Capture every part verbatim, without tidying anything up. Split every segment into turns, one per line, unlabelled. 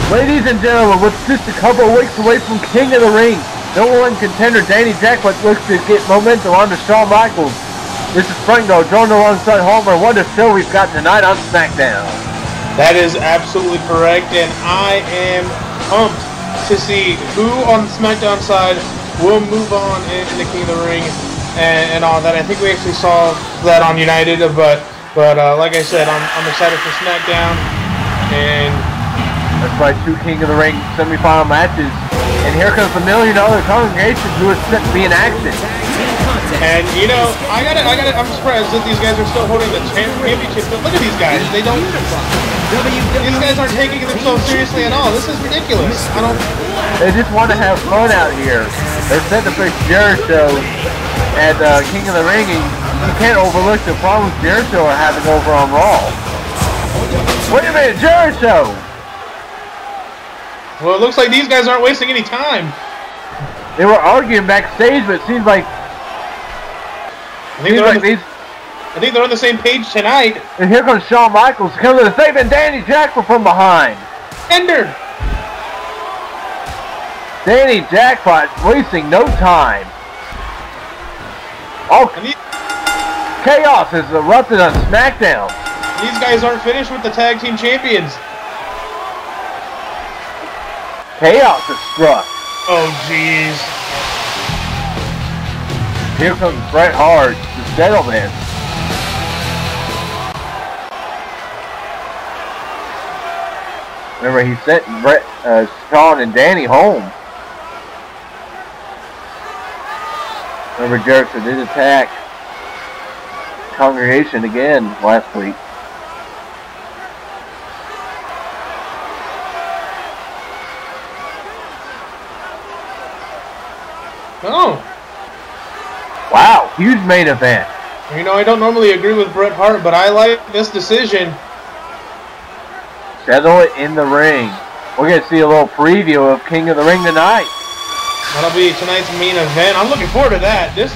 Ladies and gentlemen, with just a couple of weeks away from King of the Ring, number one contender Danny Jackpot looks to get momentum on to Shawn Michaels. This is Franco, joined alongside Homer. What a show we've got tonight on Smackdown.
That is absolutely correct, and I am pumped to see who on the Smackdown side will move on in, in the King of the Ring and, and all that. I think we actually saw that on United, but but uh, like I said, I'm, I'm excited for Smackdown. And
that's right, two King of the Ring semifinal matches. And here comes the million dollar congregation who is set to be in action.
And you know, I gotta, I gotta, I'm surprised that these guys are still holding the championship. But look at these guys; they don't. These guys aren't taking themselves seriously at all. This is ridiculous. I don't.
They just want to have fun out here. They're set to face Jericho at uh, King of the Ring, and you can't overlook the problems Jericho are having over on Raw. Wait a minute, Jericho!
Well, it looks like these guys aren't wasting any time.
They were arguing backstage, but it seems like
I think,
seems
they're
like
the,
these.
I think they're on the same page tonight.
And here comes Shawn Michaels coming to the save, and Danny Jackpot from behind.
Ender.
Danny Jackpot wasting no time. Oh,
And these,
chaos has erupted on SmackDown.
these guys aren't finished with the tag team champions.
Chaos has struck.
Oh, jeez.
Here comes Bret Hart to settle this. Remember, he sent Bret, uh, Shawn and Danny home. Remember, Jericho did attack Congregation again last week.
Oh.
Wow, huge main event.
You know, I don't normally agree with Bret Hart, but I like this decision.
Settle it in the ring. We're going to see a little preview of King of the Ring tonight.
That'll be tonight's main event. I'm looking forward to that. This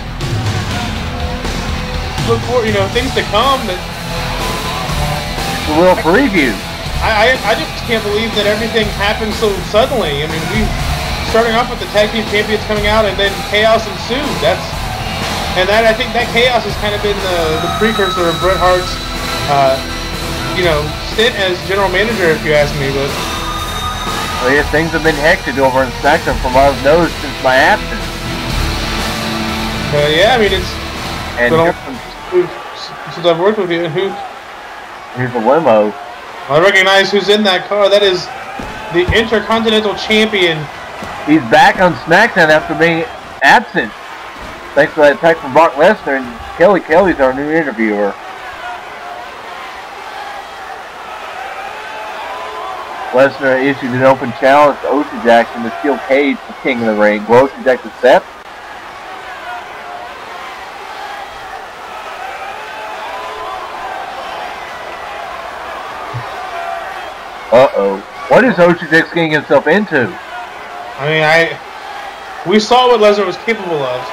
look for you know things to come. That
It's a little preview.
I, I I just can't believe that everything happened so suddenly. I mean, we starting off with the tag team champions coming out, and then chaos ensued. That's and that I think that chaos has kind of been the, the precursor of Bret Hart's uh, you know stint as general manager, if you ask me. But
Well, yeah, things have been hectic over in SmackDown from what I've noticed since my absence.
uh, yeah, I mean it's
And
been
here
a-
comes,
since I've worked with you. And who
here's the limo.
I recognize who's in that car. That is the Intercontinental Champion.
He's back on SmackDown after being absent. Thanks to that attack from Brock Lesnar, and Kelly Kelly's our new interviewer. Lesnar issued an open challenge to Ocean Jackson to steel cage for King of the Ring. Will Ocean Jackson accept? Uh-oh. What is Ocean Jackson getting himself into?
I mean, I we saw what Lesnar was capable of.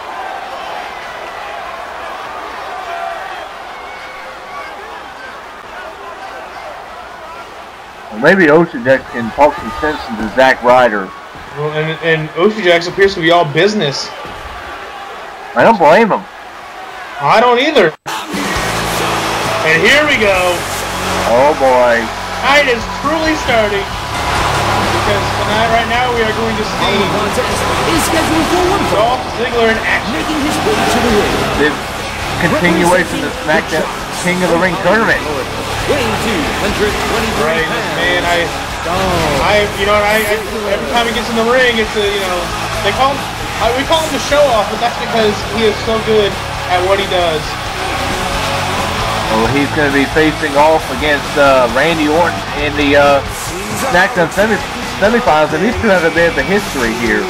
Well, maybe Ocean Jackson can talk some sense into Zack Ryder.
Well, and and Ocean Jackson appears to be all business.
I don't blame him.
I don't either. And here we go.
Oh boy.
Night is truly starting. Because tonight, right now, we are going to see
is scheduled for one fall,
Dolph Ziggler in action.
making his way to the ring.
This continuation of the SmackDown King of the Ring tournament.
Weighing two hundred twenty-three
Right,
pounds.
man, I, I, you know, I, I, every time he gets in the ring, it's a, you know, they call him, I, we call him the show off, but that's because he is so good at what he does.
Well, he's going to be facing off against uh, Randy Orton in the uh, SmackDown semi semifinals, and these two have a bit of a history here.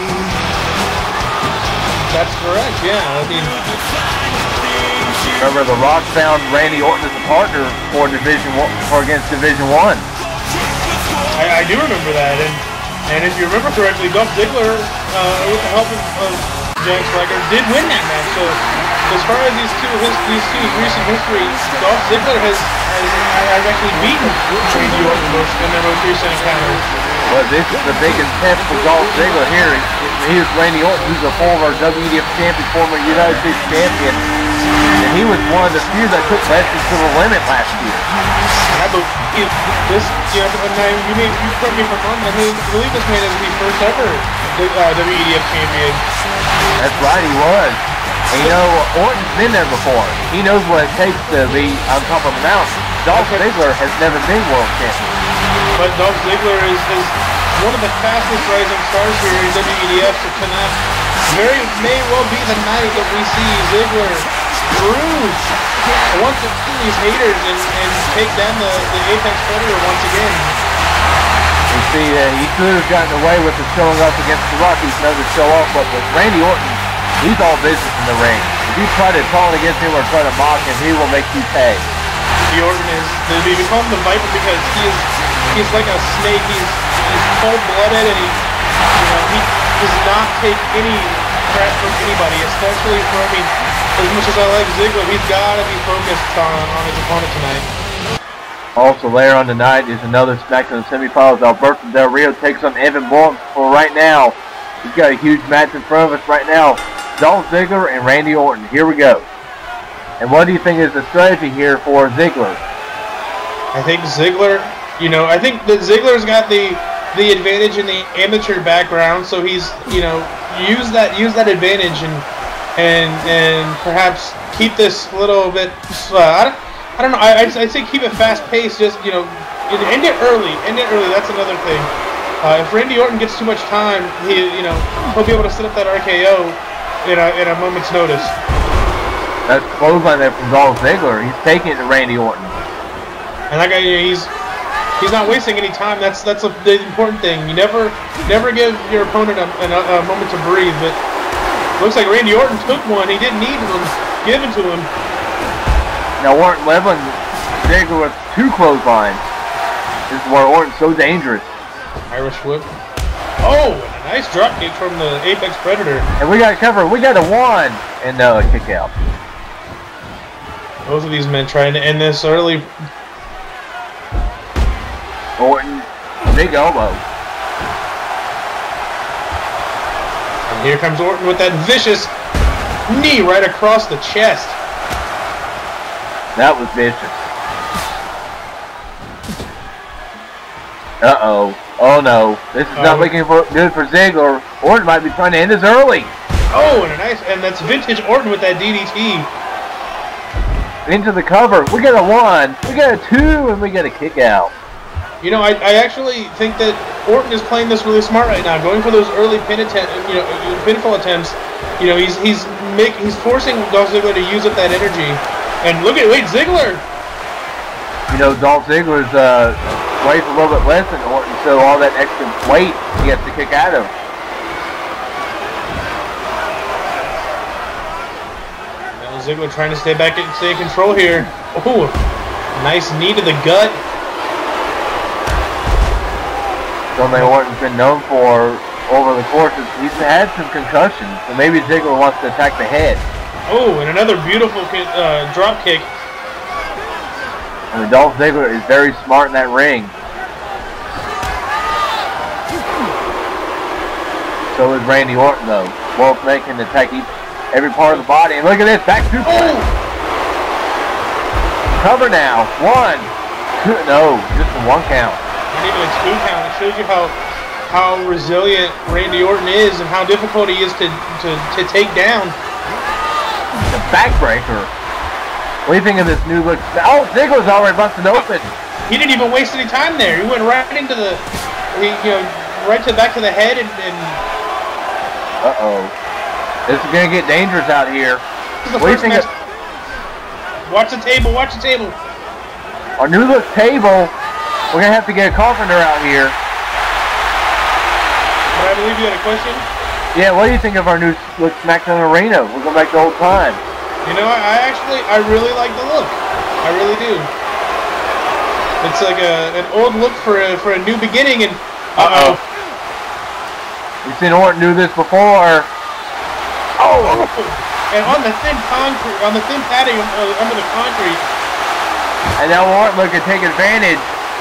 That's correct, yeah. I mean,
Remember, The Rock found Randy Orton as a partner for Division One, for against Division One.
I, I do remember that, and and if you remember correctly, Dolph Ziggler, uh, with the help of, of Jack Swagger, did win that match. So, as far as these two his, these two recent histories, Dolph Ziggler has, has I've actually beaten Randy Orton in their most recent encounter.
Well, this is the biggest test for Dolph Ziggler here. Here's Randy Orton, who's a former W E D F champion, former United States champion. And he was one of the few that took Lesnar to the limit last year.
I believe this, you know, and I, you, may, you correct me if I'm wrong, I believe this man is the first ever uh, W E D F champion.
That's right, he was. And you know, Orton's been there before. He knows what it takes to be on top of the mountain. Dolph Ziggler has never been world champion.
But Dolph Ziggler is, is one of the fastest rising stars here in W E D F, so tonight very may well be the night that we see Ziggler bruise once again these haters and, and take down the, the Apex Predator once again.
You see, uh, he could have gotten away with it showing up against the Rock. He's never show off, but with Randy Orton, he's all business in the ring. If you try to taunt against him or try to mock him, he will make you pay.
The Orton is, they call him the Viper because he is, he's like a snake. He's, he's cold-blooded and he, you know, he does not take any crap from anybody, especially from, I mean, as much as I like Ziggler, he's got to be focused on, on his opponent tonight.
Also later on tonight is another Smackdown semifinals. Alberto Del Rio takes on Evan Bourne for right now. He's got a huge match in front of us right now. Dolph Ziggler and Randy Orton. Here we go. And what do you think is the strategy here for Ziggler?
I think Ziggler, you know, I think that Ziggler's got the the advantage in the amateur background, so he's, you know, use that use that advantage and and and perhaps keep this a little bit. Uh, I don't, I don't know. I I say keep it fast paced. Just, you know, end it early. End it early. That's another thing. Uh, if Randy Orton gets too much time, he you know he'll be able to set up that R K O in a in a moment's notice.
That's clothesline there from Dolph Ziggler. He's taking it to Randy Orton.
And that guy, he's he's not wasting any time. That's that's a, the important thing. You never never give your opponent a, a, a moment to breathe. But looks like Randy Orton took one. He didn't need one given to him.
Now Orton leveling Ziggler with two clotheslines. This is why Orton's so dangerous.
Irish whip. Oh, and a nice drop kick from the Apex Predator.
And we got to cover. We got a one and uh, a kick out.
Both of these men trying to end this early.
Orton, big elbow.
And here comes Orton with that vicious knee right across the chest.
That was vicious. Uh-oh. Oh, no. This is not
um,
looking for, good for Ziggler. Orton might be trying to end this early.
Oh, and a nice, and that's vintage Orton with that D D T.
Into the cover. We got a one, we got a two, and we got a kick out.
You know, I, I actually think that Orton is playing this really smart right now, going for those early pin attempt, you know, pinfall attempts. You know, he's he's make he's forcing Dolph Ziggler to use up that energy. And look at wait, Ziggler.
You know, Dolph Ziggler's uh, weighs a little bit less than Orton, so all that extra weight he has to kick out of.
Ziggler trying to stay back and stay in control here. Oh, nice knee to the gut.
Something Orton's been known for over the course is he's had some concussions, so maybe Ziggler wants to attack the head.
Oh, and another beautiful uh, drop kick.
I mean, Dolph Ziggler is very smart in that ring. So is Randy Orton, though. Both making the attack each. Every part of the body, and look at this, back two. Oh. Cover now, one, two, no, just a one count.
Not even a two count. It shows you how how resilient Randy Orton is and how difficult he is to to, to take down.
The backbreaker. What do you think of this new look? Oh, Ziggler's already busted open.
He didn't even waste any time there. He went right into the, he, you know, right to the back of the head and. and
uh oh. This is going to get dangerous out here.
What do you think of... Watch the table, watch the table.
Our new look table, we're going to have to get a carpenter out here.
But I believe you had a question?
Yeah, what do you think of our new look Smackdown Arena? We're going back to old time.
You know, I actually, I really like the look. I really do. It's like a, an old look for a, for a new beginning, and... Uh-oh.
You've seen Orton do this before. Oh!
And on the thin concrete, on the thin padding uh, under the concrete.
And now Orton looking to take advantage.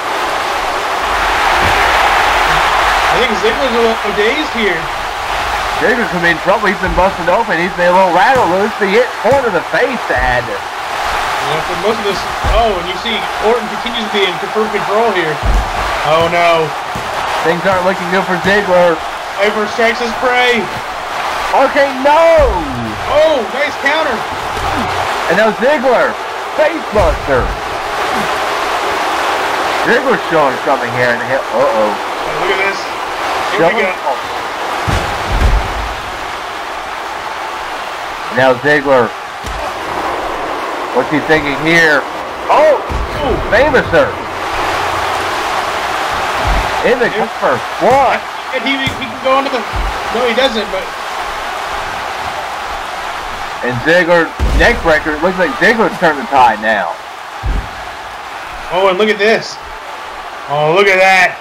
I think Ziggler's a little dazed here.
Ziggler's come in trouble. He's been busted open. He's been a little rattled loose. He hit point of the face to add to.
Yeah, for most of this. Oh, and you see Orton continues to be in firm control here. Oh no.
Things aren't looking good for Ziggler.
Piper strikes his prey.
Okay, no!
Oh, nice counter.
And now Ziggler, face buster. Ziggler's showing something here in the hip. Uh oh.
Oh, look at this. Here we go.
Now Ziggler. What's he thinking here? Oh!
Ooh.
Famouser. In the cover. One.
And he, he can go into the... No, he doesn't, but...
And Ziggler, neck breaker. It looks like Ziggler's turned the tide now.
Oh, and look at this. Oh, look at that.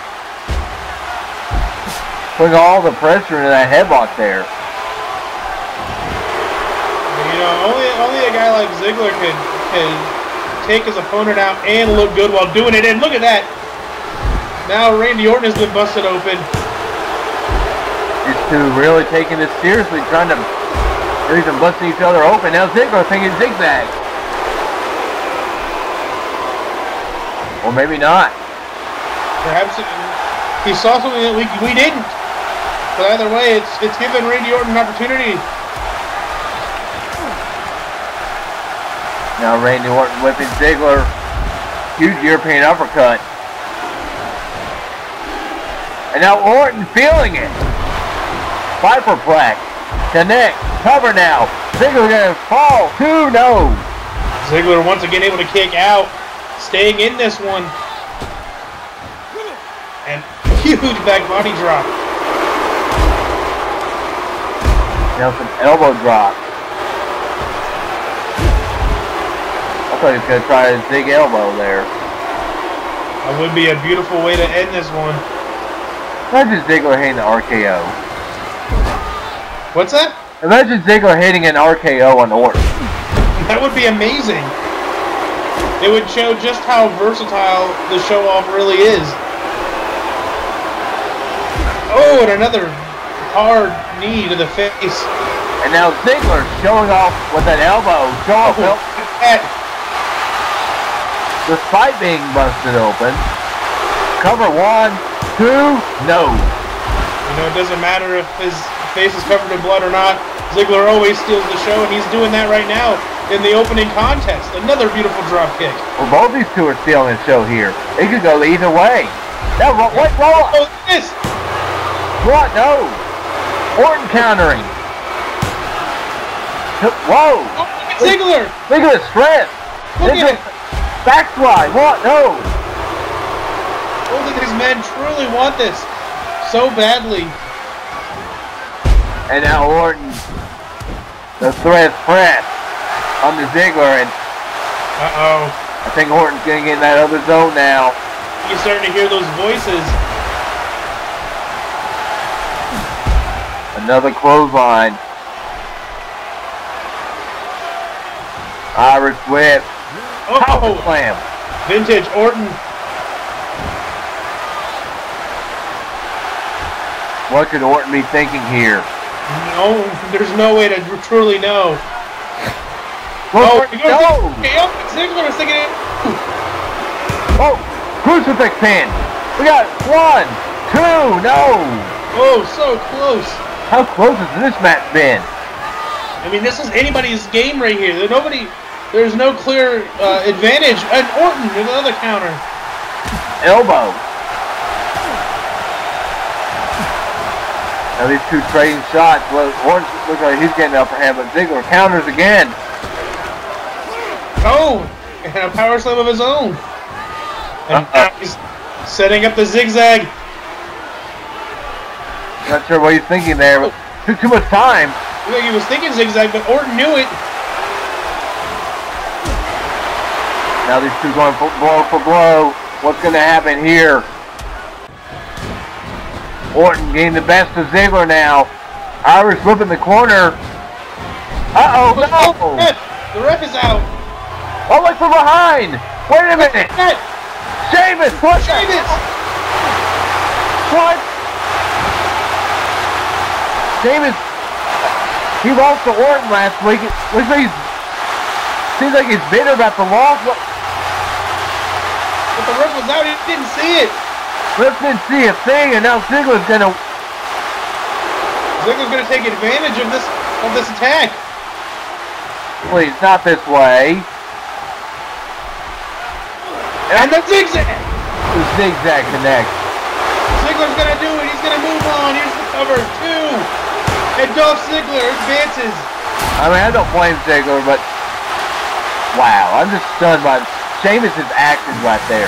Putting all the pressure into that headlock there.
You know, only only a guy like Ziggler can, can take his opponent out and look good while doing it. And look at that. Now Randy Orton has been busted open.
These two really taking this seriously, trying to... They're even busting each other open. Now Ziggler thinking zigzag. Or maybe not.
Perhaps it, he saw something that we, we didn't. But either way, it's it's given Randy Orton an opportunity.
Now Randy Orton whipping Ziggler. Huge European uppercut. And now Orton feeling it. Viperplex. Connect. Cover now. Ziggler gonna fall. Two, no.
Ziggler once again able to kick out. Staying in this one. And huge back body drop.
Now some elbow drop. I thought he was going to try a big elbow there.
That would be a beautiful way to end this one.
Imagine Ziggler hitting the R K O.
What's that?
Imagine Ziggler hitting an R K O on Orton.
That would be amazing. It would show just how versatile the show-off really is. Oh, and another hard knee to the face.
And now Ziggler showing off with that elbow. Show off
Oh,
el despite being busted open. Cover one, two, no.
You know, it doesn't matter if his face is covered in blood or not. Ziggler always steals the show, and he's doing that right now in the opening contest. Another beautiful drop kick.
Well, both these two are stealing the show here. It could go either way. Now, what? What? Roll?
Oh, this!
What? No. Orton countering. Whoa.
Oh, look at Ziggler!
Look at his strength.
Look
This
at
is
it!
backslide. What? No.
Both of these men truly want this so badly.
And now Orton, the threat press on the Ziggler, and
Uh-oh.
I think Orton's getting in that other zone now.
You're starting to hear those voices.
Another clothesline. Irish whip. Power
Oh,
slam.
vintage Orton.
What could Orton be thinking here?
No, there's no way to truly know.
Oh,
Oh, he goes
no!
Ziggler, Ziggler is thinking it.
Oh, crucifix pin. We got one, two, no.
Oh, so close.
How close has this match been?
I mean, this is anybody's game right here. There's nobody. There's no clear uh, advantage. And Orton with another counter.
Elbow. Now these two trading shots. Well, Orton looks like he's getting the upper hand, but Ziggler counters again.
Oh, and a power slam of his own. And
Uh-oh.
now he's setting up the zigzag.
Not sure what he's thinking there, but took too much time.
I think he was thinking zigzag, but Orton knew it.
Now these two going for blow for blow. What's going to happen here? Orton getting the best of Ziggler now. Irish whip in the corner. Uh-oh,
Oh,
no!
ref. The ref is out.
Oh, look from behind! Wait a minute! Sheamus! What?
Sheamus!
What? Sheamus, he lost to Orton last week. Looks like he's, seems like he's bitter about the loss. What?
But the ref was out, he didn't see it.
Ref didn't see a thing, and now Ziggler's gonna...
Ziggler's gonna take advantage of this of this attack.
Please, not this way.
And the zigzag!
The zigzag connect.
Ziggler's gonna do it, he's gonna move on. Here's the cover, two. And Dolph Ziggler advances.
I mean, I don't blame Ziggler, but... Wow, I'm just stunned by Sheamus' actions right there.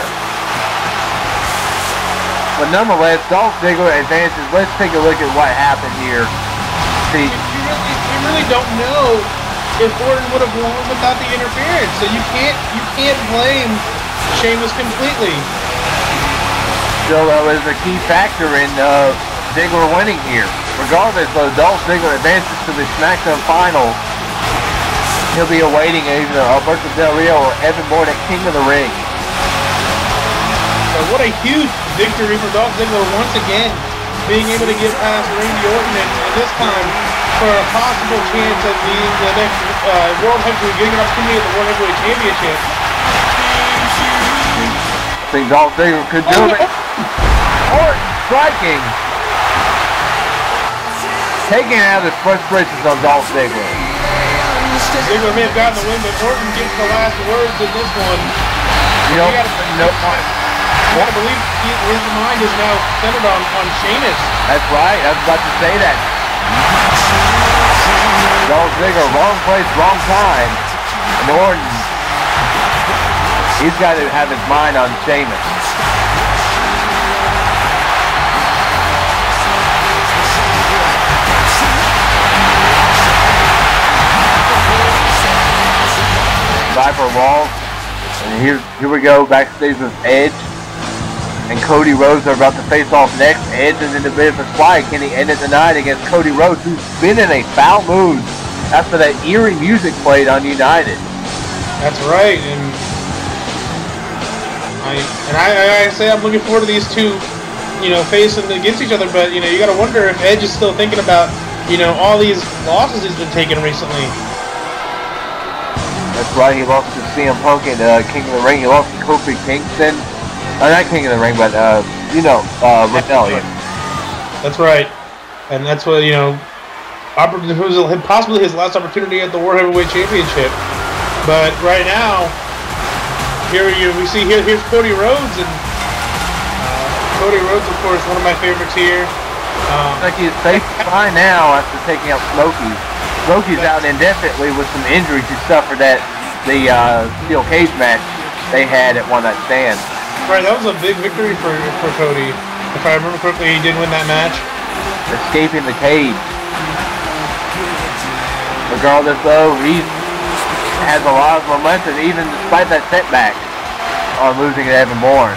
But nonetheless, Dolph Ziggler advances. Let's take a look at what happened here. See,
You, you, really, you really don't know if Orton would have won without the interference, so you can't you can't blame Sheamus completely.
still though is a key factor in uh, Ziggler winning here. Regardless, though, Dolph Ziggler advances to the Smackdown final. He'll be awaiting either Alberto Del Rio or Evan Bourne at King of the Ring.
So what a huge victory for Dolph Ziggler once again, being able to get past Randy Orton, and, and this time for a possible chance at being the next uh, World Heavyweight, getting an opportunity at the World Heavyweight Championship.
I think Dolph Ziggler could do it. Orton striking. Taking out his frustrations on Dolph Ziggler.
Ziggler may have gotten the win, but Orton gets the last words in this one.
You know,
You gotta,
no,
you gotta believe he, his mind is now centered on, on Sheamus.
that's right. I was about to say that. Dolph Ziggler, wrong place, wrong time. And Orton, he's got to have his mind on Sheamus. Viper Walls, and here, here we go backstage with Edge and Cody Rhodes are about to face off next. Edge is in a bit of a slide. Can he end it tonight against Cody Rhodes, who's been in a foul mood after that eerie music played on United?
That's right, and I and I, I say I'm looking forward to these two, you know, facing against each other. But you know, you got to wonder if Edge is still thinking about, you know, all these losses he's been taking recently.
That's right. He lost to C M Punk in uh, King of the Ring. He lost to Kofi Kingston. Uh, not King of the Ring, but uh, you know, uh, Rebellion.
That's right, and that's what you know. It was possibly his last opportunity at the World Heavyweight Championship. But right now, here you we see here here's Cody Rhodes, and uh, Cody Rhodes, of course, one of my favorites here. Um,
Like he's safe by now after taking out Smokey. Smokey's out indefinitely with some injuries he suffered at the uh, steel cage match they had at One Night Stand.
right, that was a big victory for for Cody. If I remember correctly, he did win that match.
Escaping the cage. Regardless, though, he has a lot of momentum, even despite that setback on losing to Evan Bourne.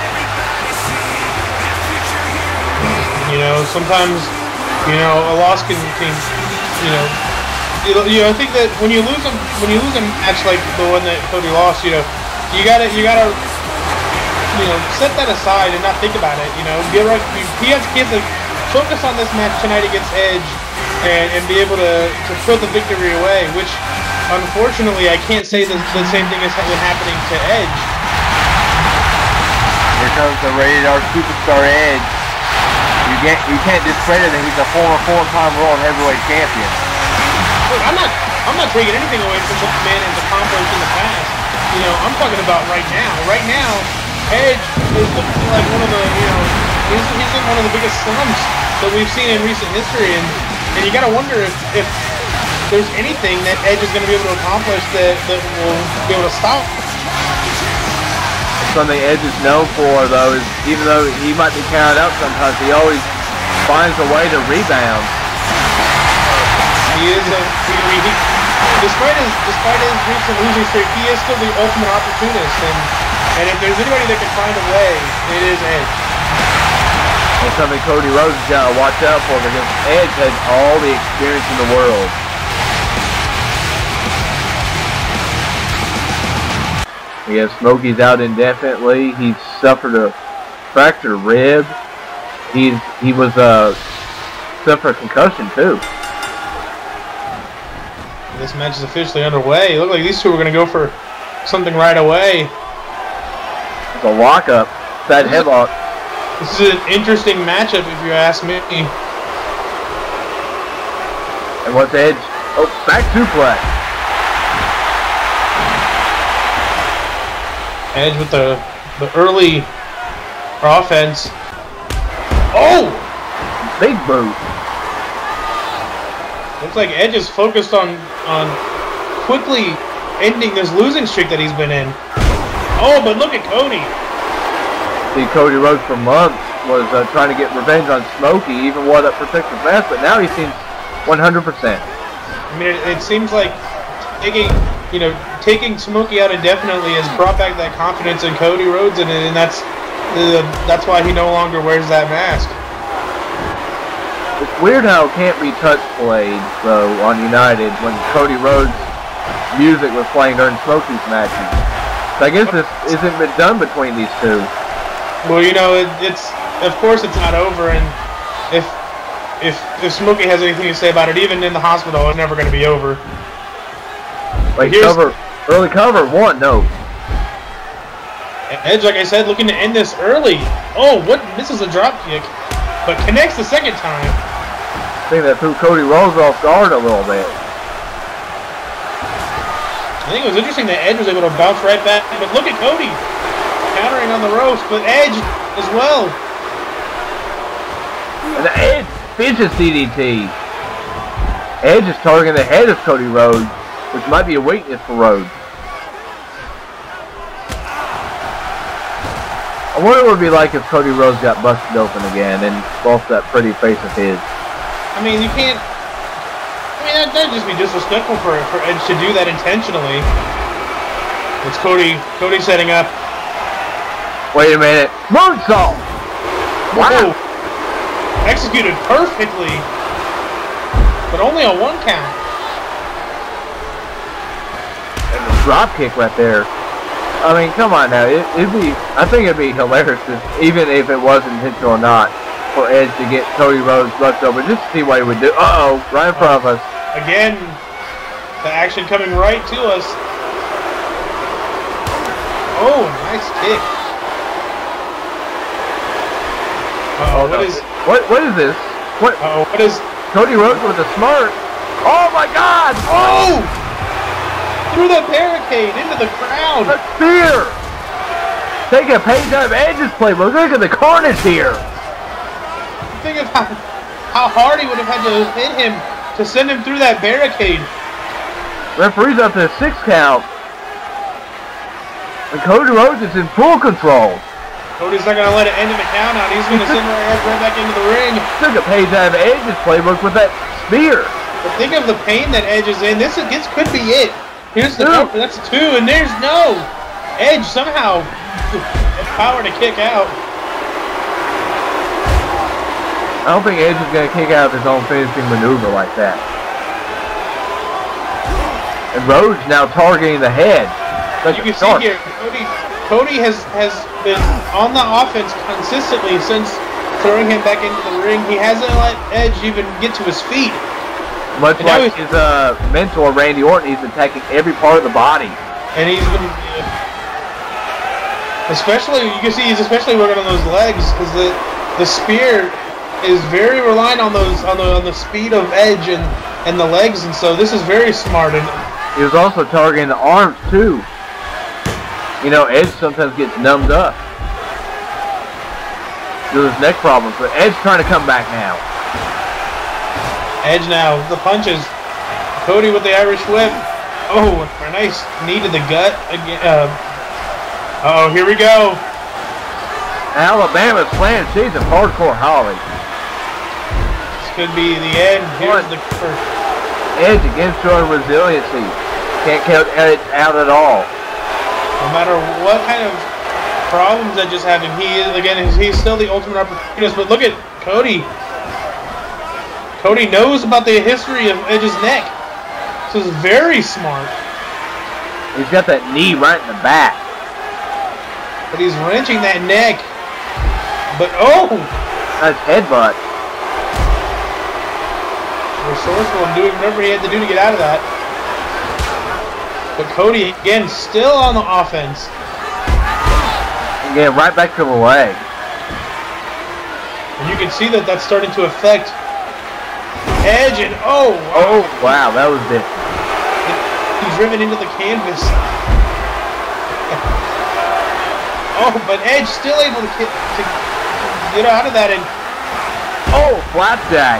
You know, sometimes, you know, a loss can, can you know, you, you know, I think that when you lose a when you lose a match like the one that Cody lost, you know, you gotta you gotta you know set that aside and not think about it. You know, be right. He has he has to focus on this match tonight against Edge and, and be able to to put the victory away. Which, unfortunately, I can't say that the same thing has been happening to Edge.
Here comes the rated R superstar Edge. You can't you can't discredit that he's a former four-time World Heavyweight Champion.
Look, I'm not I'm not taking anything away from what the man has accomplished in the past. You know, I'm talking about right now. Right now, Edge is looking like one of the, you know, he's, he's in one of the biggest slumps that we've seen in recent history, and, and you gotta wonder if, if there's anything that Edge is going to be able to accomplish that, that will be able to stop.
Something Edge is known for, though, is even though he might be counted out sometimes, he always finds a way to rebound.
He is a, he, he, despite his despite his recent losing streak, he is still the ultimate opportunist, and and if there's anybody that can find a way, it is Edge.
That's something Cody Rhodes has got to watch out for, because Edge has all the experience in the world. Yeah, Smokey's out indefinitely. He's suffered a fractured rib. He's he was uh suffered a concussion too.
This match is officially underway. It looked like these two were going to go for something right away.
It's a lockup. That headlock.
This is an interesting matchup, if you ask me.
And what's Edge? Oh, back suplex.
Edge with the the early offense. Oh!
Big boot.
Looks like Edge is focused on on quickly ending this losing streak that he's been in. Oh, but look at Cody.
See, Cody Rhodes for months was uh, trying to get revenge on Smokey, even wore that protective vest, but now he seems one hundred percent.
I mean, it, it seems like taking, you know, taking Smokey out indefinitely has brought back that confidence in Cody Rhodes, and, and that's uh, that's why he no longer wears that mask.
It's weird how Can't Be Touched played, though, on United when Cody Rhodes' music was playing during Smokey's matches. So I guess this isn't been done between these two.
Well, you know, it, it's of course it's not over, and if if if Smokey has anything to say about it, even in the hospital, it's never going to be over.
Like cover, early cover, one, no.
Edge, like I said, looking to end this early. Oh, what misses a drop kick, but connects the second time.
I think that threw Cody Rhodes off guard a little bit.
I think it was interesting that Edge was able to bounce right back, but look at Cody countering on the ropes, but Edge as well.
And the Edge finishes C D T. Edge is targeting the head of Cody Rhodes, which might be a weakness for Rhodes. I wonder what it would be like if Cody Rhodes got busted open again and lost that pretty face of his.
I mean, you can't. I mean, that would just be disrespectful for for Edge to do that intentionally. It's Cody. Cody setting up.
Wait a minute. Moonsault! Wow!
Executed perfectly, but only on one count.
And the drop kick right there. I mean, come on now. It, it'd be. I think it'd be hilarious, if, even if it was intentional or not, for Edge to get Cody Rhodes left over just to see what he would do. Uh oh, right in front of us.
Again, the action coming right to us. Oh, nice kick. Uh-oh, what is...
What, what is this? What?
Uh-oh, what is...
Cody Rhodes with a smart. Oh my God!
Oh! Through the barricade, into the crowd.
A spear! Take a page out of Edge's playbook. Look at the carnage here.
Think of how, how hard he would have had to hit him to send him through that barricade.
Referee's up to a six count. And Cody Rhodes is in full control.
Cody's not going to let it end in a count out. He's going to send Edge right back into the ring.
Took a page out of Edge's playbook with that spear.
But think of the pain that Edge is in. This, is, this could be it. Here's the number. That's two, and there's no. Edge somehow has power to kick out.
I don't think Edge is going to kick out of his own finishing maneuver like that. And Rhodes now targeting the head.
As you can see here, Cody, Cody has, has been on the offense consistently since throwing him back into the ring. He hasn't let Edge even get to his feet.
Much and like his uh, mentor, Randy Orton, he's attacking every part of the body.
And he's been... Uh, especially, you can see he's especially working on those legs, because the, the spear is very reliant on those on the on the speed of Edge and and the legs, and so this is very smart. And
he was also targeting the arms too. You know, Edge sometimes gets numbed up due to his neck problems, but Edge trying to come back now.
Edge now, the punches. Cody with the Irish whip. Oh, a nice knee to the gut again. Uh, uh oh, here we go.
Alabama's playing she's a hardcore Holly.
Could be the end. Here's the curse.
Edge again showing resiliency. Can't count Edge out at all.
No matter what kind of problems Edge is having, he is again. He's still the ultimate opportunist. But look at Cody. Cody knows about the history of Edge's neck. This is very smart.
He's got that knee right in the back.
But he's wrenching that neck. But oh!
Nice headbutt.
Resourceful and doing whatever he had to do to get out of that. But Cody, again, still on the offense.
Again, right back to the leg.
And you can see that that's starting to affect Edge, and oh!
Oh, wow, that was it.
He's driven into the canvas. Oh, but Edge still able to get, to get out of that, and
oh, flapjack.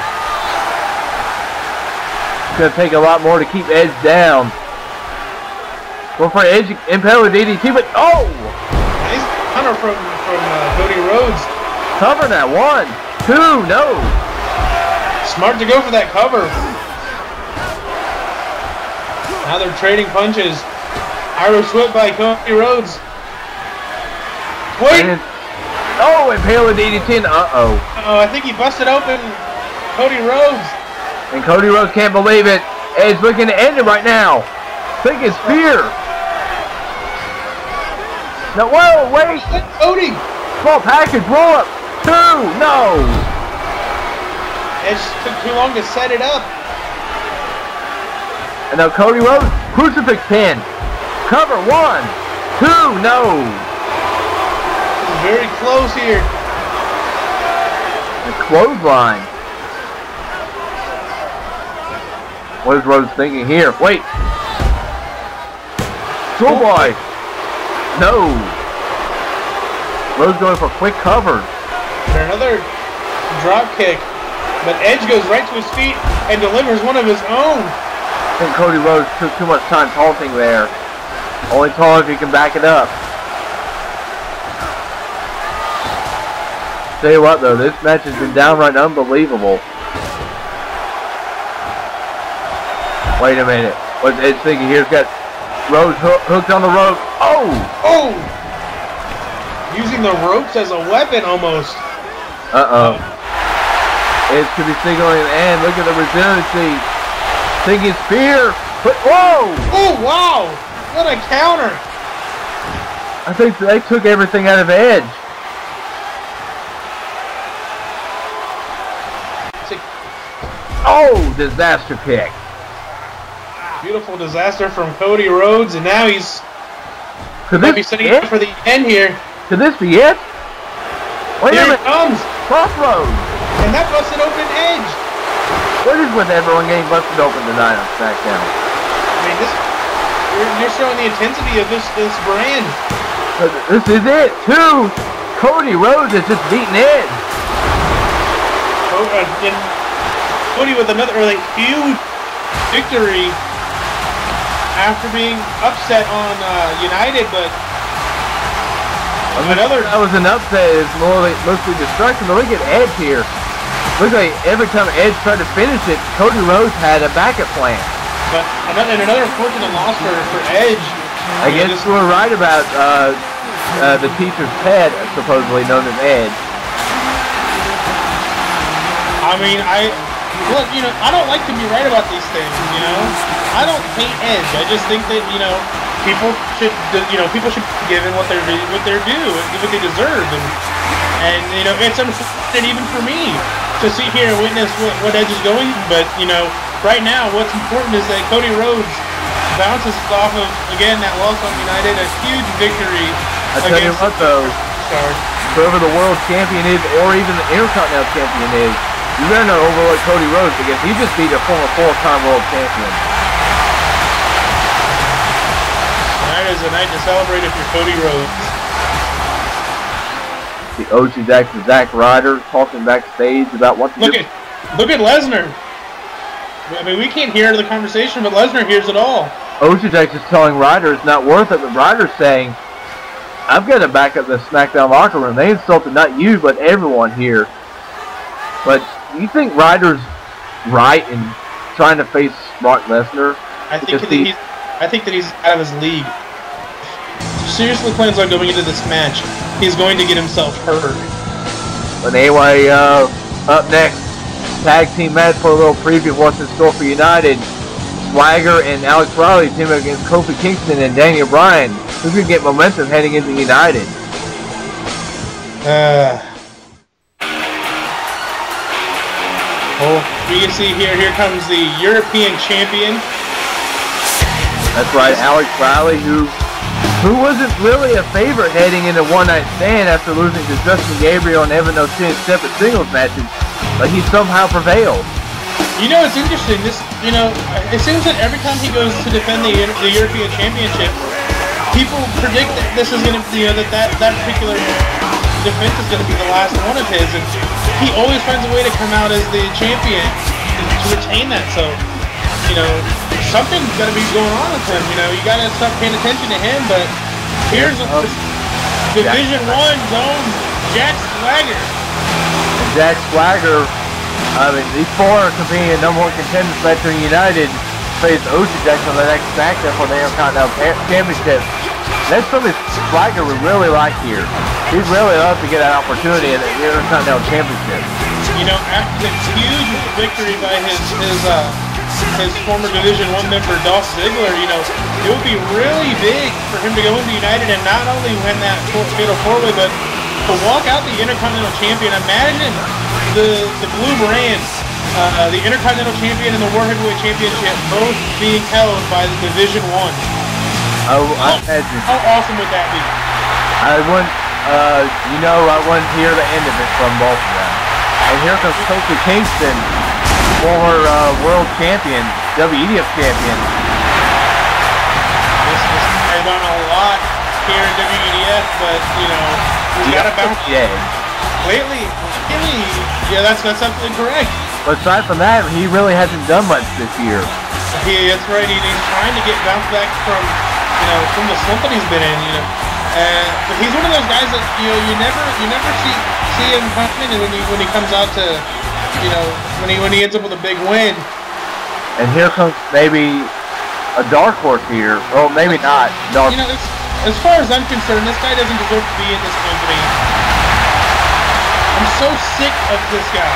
It's going to take a lot more to keep Edge down. Well, for Edge, impale with D D T, but oh!
Nice counter from, from uh, Cody Rhodes.
Cover that. One, two, no.
Smart to go for that cover. Now they're trading punches. Irish whip by Cody Rhodes. Wait!
And, oh, impale with D D T, uh-oh.
Uh-oh, I think he busted open Cody Rhodes.
And Cody Rhodes can't believe it. Edge looking to end it right now. Think it's fear. No, whoa, wait.
Cody.
Small package, roll up. Two, no.
Edge took too long to set it up.
And now Cody Rhodes, crucifix pin. Cover, one, two, no.
This is very close here.
The clothesline. What is Rhodes thinking here? Wait. Schoolboy. No. Rhodes going for quick cover.
And another drop kick. But Edge goes right to his feet and delivers one of his own.
I think Cody Rhodes took too much time taunting there. Only taunt if he can back it up. Tell you what though, this match has been downright unbelievable. Wait a minute. What's Edge thinking here? He's got Rhodes hook, hooked on the rope. Oh!
Oh! Using the ropes as a weapon almost.
Uh-oh. Edge could be signaling an end. Look at the resiliency. Thinking spear. But, whoa!
Oh, wow! What a counter!
I think they took everything out of Edge. Oh! Disaster kick.
Beautiful disaster from Cody Rhodes, and now he's
Could
might
this
be setting
be
up
it?
for the end here.
Could this be it? Wait
Here
a
it
minute.
comes,
Crossroads.
and that busted open Edge.
What is with everyone getting busted open tonight on Smackdown?
I mean, this you're, you're showing the intensity of this this brand.
But this is it. Two. Cody Rhodes has just beaten Edge.
Oh, uh, and Cody with another really huge victory after being upset on uh, United, but
I mean,
another.
that was an upset. It's more like, mostly destruction. But look at Edge here. Look like every time Edge tried to finish it, Cody Rhodes had a backup plan.
But another, and another unfortunate loss for, for Edge.
I guess
just,
we were right about uh, uh, the teacher's pet, supposedly known as Edge.
I mean, I look, you know, I don't like to be right about these things, you know. I don't hate Edge. I just think that, you know, people should, you know, people should be given what they're what they're due and what they deserve, and and you know, it's unfortunate even for me to sit here and witness what, what Edge is going. But you know, right now, what's important is that Cody Rhodes bounces off of again that loss on United, a huge victory.
I tell you what, though, whoever the world champion is, or even the Intercontinental champion is, you better not overlook Cody Rhodes because he just beat a former four-time world champion.
Tonight is a night to celebrate if you're Cody Rhodes.
The O G Zack, the Zack Ryder, talking backstage about what to
look
do.
at look at Lesnar. I mean, we can't hear the conversation, but Lesnar hears it all.
O G Zack is telling Ryder it's not worth it, but Ryder's saying, I've got to back up the SmackDown locker room. They insulted not you, but everyone here. But you think Ryder's right in trying to face Brock Lesnar?
I think that he's, I think that he's out of his league. Seriously plans on going into this match, he's going to get himself hurt.
But anyway, uh, up next, tag team match for a little preview of what's in store for United. Swagger and Alex Riley team against Kofi Kingston and Daniel Bryan. Who's going to get momentum heading into United?
Uh, well, we can see here, here comes the European champion.
That's right, Alex Riley, who who wasn't really a favorite heading into One Night Stand after losing to Justin Gabriel and Evan O'Shea in separate singles matches, but he somehow prevailed.
You know, it's interesting. This, you know, it seems that every time he goes to defend the, the European Championship, people predict that this is going to, you know, that, that that particular defense is going to be the last one of his, and he always finds a way to come out as the champion to retain that. So, you know, something's got to be going on with him. You know, you got to start paying attention to him. But here's a,
um,
Division One zone, Jack Swagger.
Jack Swagger, I mean, these four are competing in number one contenders. Veteran United face Ocean Jackson on the next Smackdown for the Intercontinental Championship. That's something Swagger would really like here. He'd really love to get an opportunity in the Intercontinental Championship.
You know, after the huge victory by his his uh, his former Division One member Dolph Ziggler, you know, it would be really big for him to go into United and not only win that fatal four-way, but to walk out the Intercontinental Champion. Imagine the the blue brand, uh, the Intercontinental Champion and the World Heavyweight Championship both being held by the Division One.
Oh, I
how, how awesome would that be?
I wouldn't, uh, you know, I wouldn't hear the end of it from both of them. And here comes Kofi Kingston, former uh, world champion, W E D F champion.
This this guy's done a lot here in W E D F, but you know, we gotta bounce.
Yeah.
Lately, lately, yeah, that's that's absolutely correct.
But aside from that, he really hasn't done much this year.
He, that's right. He, he's trying to get bounced back from, you know, from the slump that he's been in. You know, and but he's one of those guys that you know you never you never see see him coming, and when he when he comes out to, you know, when he when he ends up with a big win.
And here comes maybe a dark horse here, or maybe not. Dark.
You know, as, as far as I'm concerned, this guy doesn't deserve to be in this company. I'm so sick of this guy.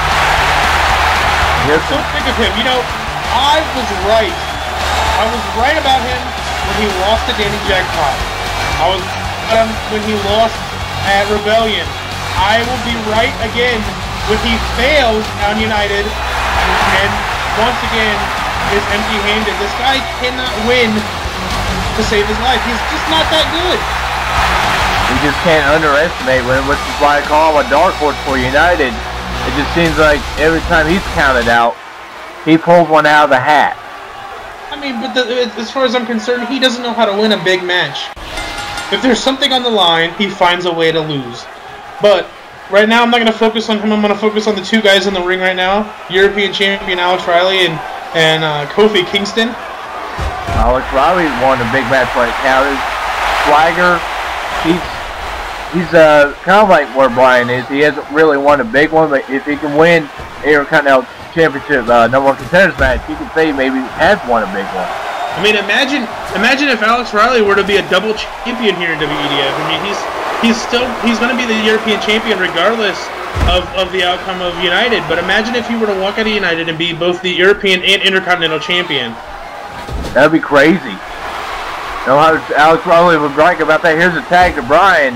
I'm so sick of him. You know, I was right. I was right about him when he lost to Danny Jackpot. I was right um, when he lost at Rebellion. I will be right again when he fails on United and once again is empty-handed. This guy cannot win to save his life. He's just not that good.
You just can't underestimate when, which is why I call him a dark horse for United. It just seems like every time he's counted out, he pulls one out of the hat.
I mean, but the, as far as I'm concerned, he doesn't know how to win a big match. If there's something on the line, he finds a way to lose. But right now, I'm not going to focus on him. I'm going to focus on the two guys in the ring right now: European champion Alex Riley and and uh, Kofi Kingston.
Alex Riley won a big match right now. Swagger, he's he's uh kind of like where Brian is. He hasn't really won a big one, but if he can win Intercontinental Championship uh, number one contenders match, you can say maybe he has won a big one.
I mean, imagine imagine if Alex Riley were to be a double champion here in W E D F. I mean, he's he's still he's going to be the European champion regardless of, of the outcome of United. But imagine if he were to walk out of United and be both the European and Intercontinental champion.
That'd be crazy. You know how Alex Riley would brag about that. Here's a tag to Brian.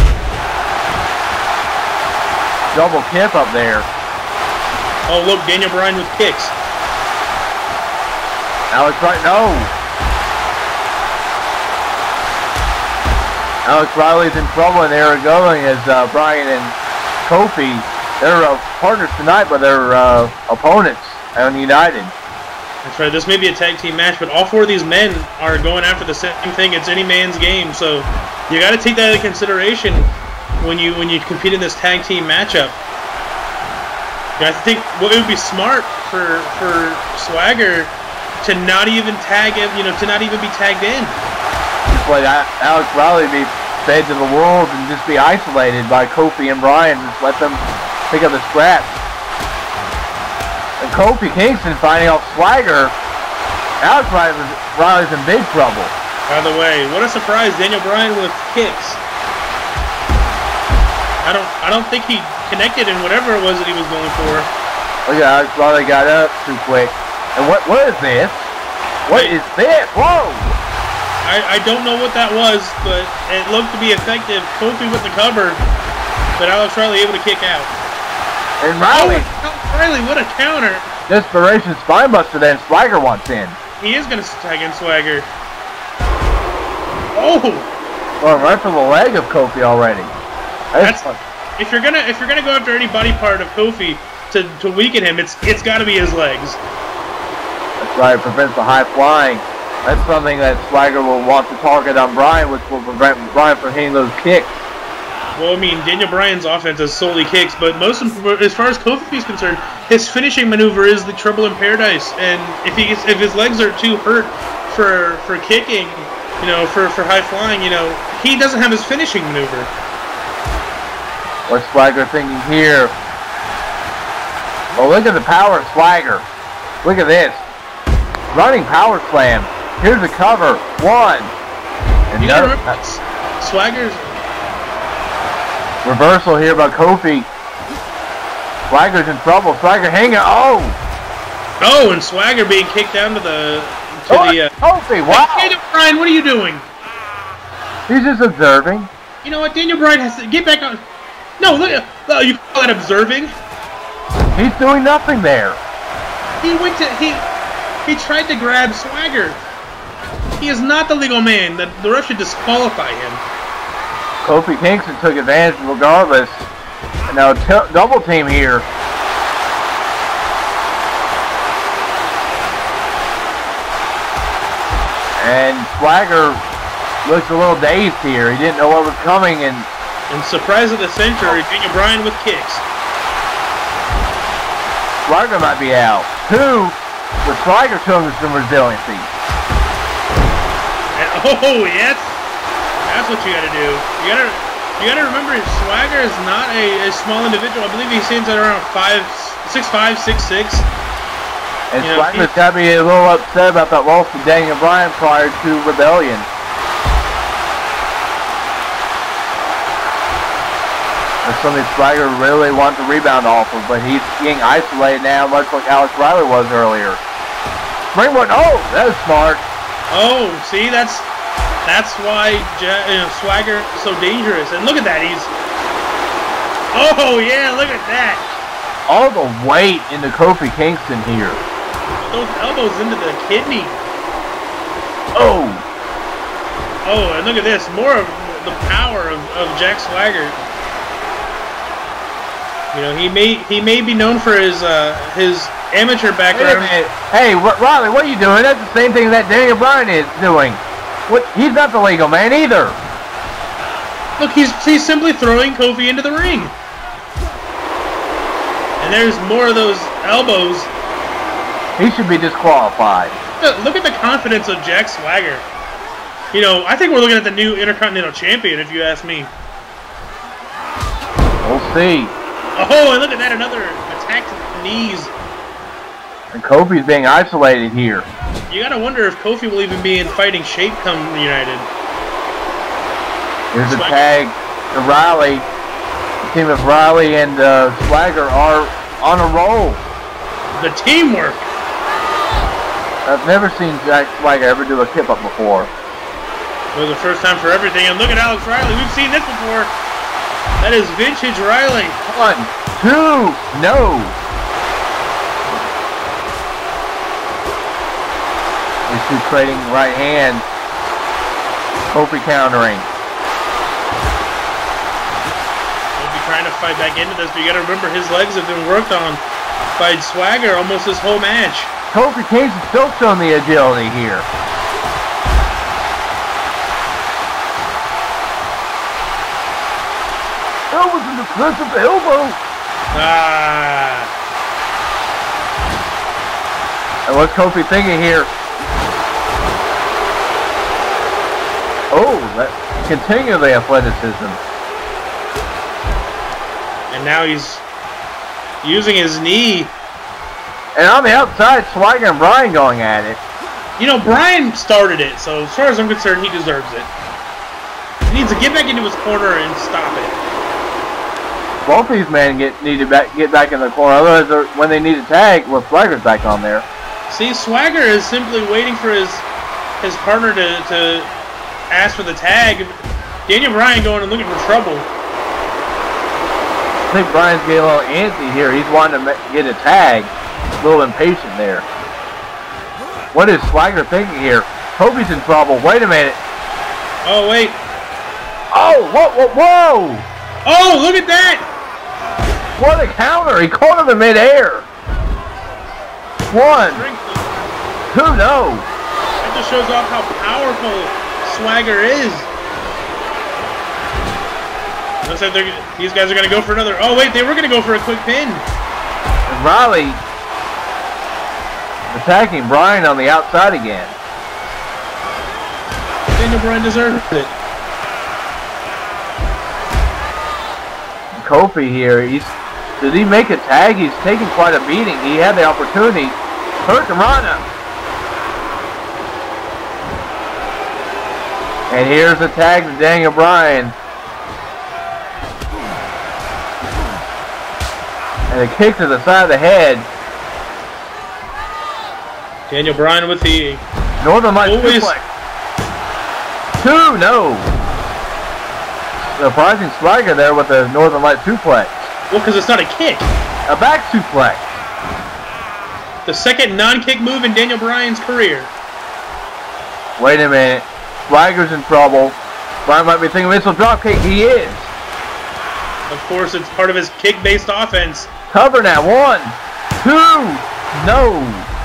Double tip up there.
Oh, look, Daniel Bryan with kicks.
Alex Riley, no. Alex Riley's in trouble in there going as uh, Brian and Kofi, they're uh, partners tonight, but they're uh, opponents on United.
That's right. This may be a tag team match, but all four of these men are going after the same thing. It's any man's game, so you got to take that into consideration when you when you compete in this tag team matchup. I think well, it would be smart for for Swagger to not even tag him, you know, to not even be tagged in.
Just let Alex Riley be fed to the wolves and just be isolated by Kofi and Brian. Just let them pick up the scraps. And Kofi Kingston finding out Swagger, Alex Riley's in big trouble.
By the way, what a surprise! Daniel Bryan with kicks. I don't, I don't think he connected in whatever it was that he was going for.
Look at Alex Riley got up too quick. And what, what is this? What Wait. is this? Whoa!
I, I don't know what that was, but it looked to be effective. Kofi with the cover. but Alex Riley able to kick out.
And Riley.
Oh, Alex Riley, what a counter.
Desperation spinebuster then Swagger wants in.
He is going to tag in Swagger. Oh!
Well, right for the leg of Kofi already. That's,
That's if you're gonna if you're gonna go after any body part of Kofi to, to weaken him, it's it's got to be his legs.
That's right. It prevents the high flying. That's something that Swagger will want to target on Bryan, which will prevent Bryan from hitting those kicks.
Well, I mean, Daniel Bryan's offense is solely kicks, but most as far as Kofi is concerned, his finishing maneuver is the Trouble in Paradise. And if he if his legs are too hurt for for kicking, you know, for for high flying, you know, he doesn't have his finishing maneuver.
What's Swagger thinking here? Well, look at the power of Swagger. Look at this. Running power slam. Here's a cover. One. And
You gotta remember, Swagger's
reversal here by Kofi. Swagger's in trouble. Swagger hanging. Oh!
Oh, and Swagger being kicked down to the to
oh,
the. Uh,
Kofi! Wow!
Hey, Daniel Bryan, what are you doing?
He's just observing.
You know what? Daniel Bryan has to get back on. No, look at. Oh, you call that observing?
He's doing nothing there.
He went to he. He tried to grab Swagger. He is not the legal man. The, the ref should disqualify him.
Kofi Kingston took advantage regardless. And now t double team here. And Swagger looks a little dazed here. He didn't know what was coming. And,
and surprise of the century, Daniel Bryan with kicks.
Swagger might be out. Two, but Swagger showing some resiliency.
And, oh, yes. That's what you gotta do. You gotta, you gotta remember, Swagger is not a, a small individual. I believe he stands at around five, six five, six six.
And
you know,
Swagger's gotta be a little upset about that loss to Daniel Bryan prior to Rebellion. That's something Swagger really wants to rebound off of, but he's being isolated now, much like Alex Riley was earlier. Springboard. Oh, that was smart.
Oh, see, that's. That's why you know, Swagger is so dangerous. And look at that, he's... Oh, yeah, look at that.
All the weight into Kofi Kingston here.
Those elbows into the kidney.
Oh.
Oh, and look at this. More of the power of, of Jack Swagger. You know, he may he may be known for his uh, his amateur background.
Wait a minute. Hey, Riley, what are you doing? That's the same thing that Daniel Bryan is doing. What? He's not the legal man either.
Look, he's he's simply throwing Kofi into the ring. And there's more of those elbows.
He should be disqualified.
Look at the confidence of Jack Swagger. You know, I think we're looking at the new Intercontinental Champion, if you ask me.
We'll see.
Oh, and look at that, another attack to the knees.
And Kofi's being isolated here.
You gotta wonder if Kofi will even be in fighting shape come United.
Here's a tag to Riley. The team of Riley and uh, Swagger are on a roll.
The teamwork.
I've never seen Jack Swagger ever do a tip up before.
It was the first time for everything. And look at Alex Riley. We've seen this before. That is vintage Riley.
One, two, no. These two trading right hand. Kofi countering.
Kofi trying to fight back into this, but you got to remember his legs have been worked on by Swagger almost this whole match.
Kofi Kingston still showing the agility here. That was an impressive elbow.
Ah.
And what's Kofi thinking here? Oh, that continue the athleticism.
And now he's using his knee.
And on the outside, Swagger and Bryan going at it.
You know, Bryan started it, so as far as I'm concerned, he deserves it. He needs to get back into his corner and stop it.
Both these men get need to back, get back in the corner. Otherwise, when they need a tag, well, Swagger's back on there.
See, Swagger is simply waiting for his his partner to, to ask for the tag. Daniel Bryan going and looking for trouble.
I think Brian's getting a little antsy here. He's wanting to get a tag. A little impatient there. What is Swagger thinking here? Kobe's in trouble. Wait a minute.
Oh, wait.
Oh, whoa, whoa, whoa!
Oh, look at that!
What a counter! He caught him in midair. One. Two, no.
That just shows off how powerful Swagger is. Looks like they're, these guys are going to go for another. Oh, wait, they were going to go for a quick pin.
And Riley attacking Brian on the outside again.
Daniel Bryan deserved it.
Kofi here, he's did he make a tag? He's taking quite a beating. He had the opportunity. Hurricane. And here's the tag to Daniel Bryan. And a kick to the side of the head.
Daniel Bryan with the
Northern Light
always
suplex. Two, no. Surprising Swagger there with the Northern Light suplex.
Well, because it's not a kick.
A back suplex.
The second non-kick move in Daniel Bryan's career.
Wait a minute. Swagger's in trouble. Bryan might be thinking missile dropkick. He is.
Of course, it's part of his kick-based offense.
Cover now. One, two, no.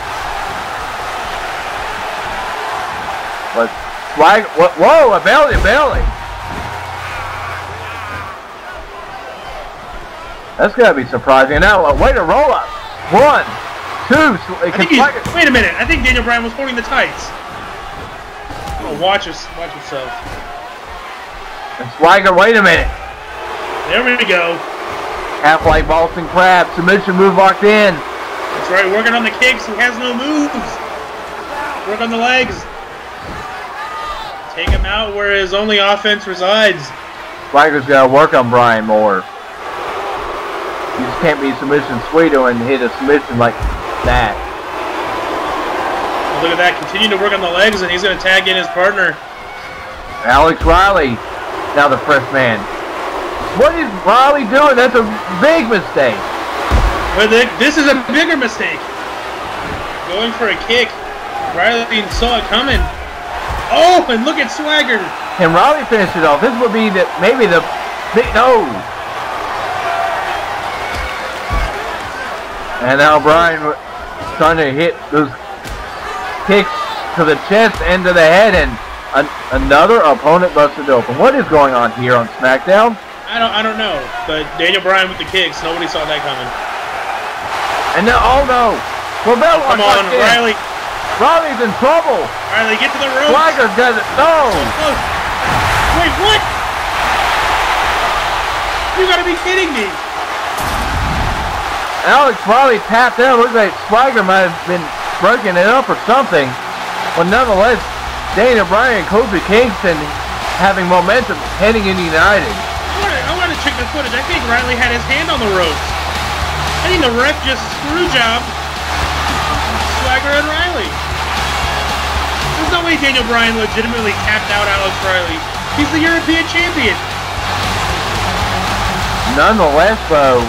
But Swagger, whoa, a belly, a belly. That's gotta be surprising. Now, uh, way to roll up. One, two.
I think he's, wait a minute. I think Daniel Bryan was holding the tights. Oh, watch us, watch yourself.
And Swagger, wait a minute.
There we go.
Half-like Boston Crab. Submission move locked in.
That's right. Working on the kicks. He has no moves. Work on the legs. Take him out where his only offense resides.
Swagger's gotta work on Bryan more. You just can't be submission sweeter and hit a submission like that.
Look at that. Continue to work on the legs, and he's going to tag in his partner.
Alex Riley, now the fresh man. What is Riley doing? That's a big mistake.
But this is a bigger mistake. Going for a kick. Riley saw it coming. Oh, and look at Swagger.
Can Riley finish it off? This would be the maybe the big no. And now Bryan trying to hit those kicks to the chest and to the head, and an another opponent busted open. What is going on here on Smackdown?
I don't, I don't know. But Daniel Bryan with the kicks, nobody saw that coming.
And now, oh no! Well, Bell
come on, Riley.
Riley's in trouble.
Riley, get to the ropes.
Swagger does it. No.
So wait, what? You gotta be kidding me.
Alex Riley tapped out. Looks like Swagger might have been breaking it up or something. But nonetheless, Daniel Bryan and Kofi Kingston having momentum heading into United.
I want to check the footage. I think Riley had his hand on the ropes. I think the ref just screw job Swagger and Riley. There's no way Daniel Bryan legitimately tapped out Alex Riley. He's the European champion.
Nonetheless, though,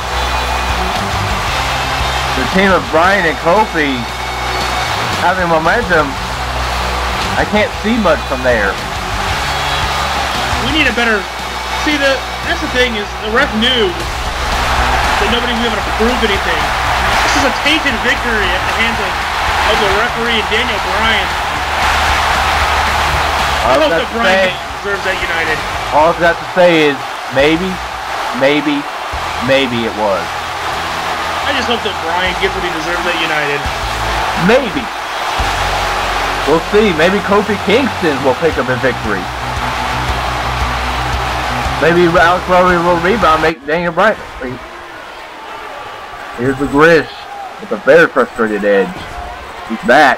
the team of Bryan and Kofi having momentum, I can't see much from there.
We need a better... See, the that's the thing is, the ref knew that nobody would be able to prove anything. This is a tainted victory at the hands of, of the referee and Daniel Bryan. I hope that Bryan deserves that United.
All I've got to say is, maybe, maybe, maybe it was.
I just hope that Bryan gets what he deserves at United.
Maybe. We'll see. Maybe Kofi Kingston will pick up a victory. Maybe Alex Riley will rebound, make Daniel Bryan. Here's the Grish with a very frustrated Edge. He's back.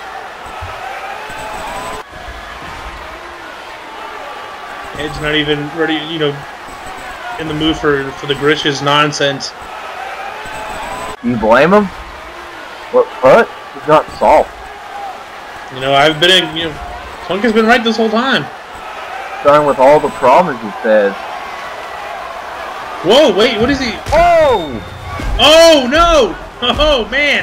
Edge not even ready, you know, in the mood for for the Grish's nonsense.
Do you blame him? What? What? He's not soft.
You know, I've been in, you know, Punk has been right this whole time.
Starting with all the problems, he says.
Whoa, wait, what is he?
Oh!
Oh, no! Oh, man!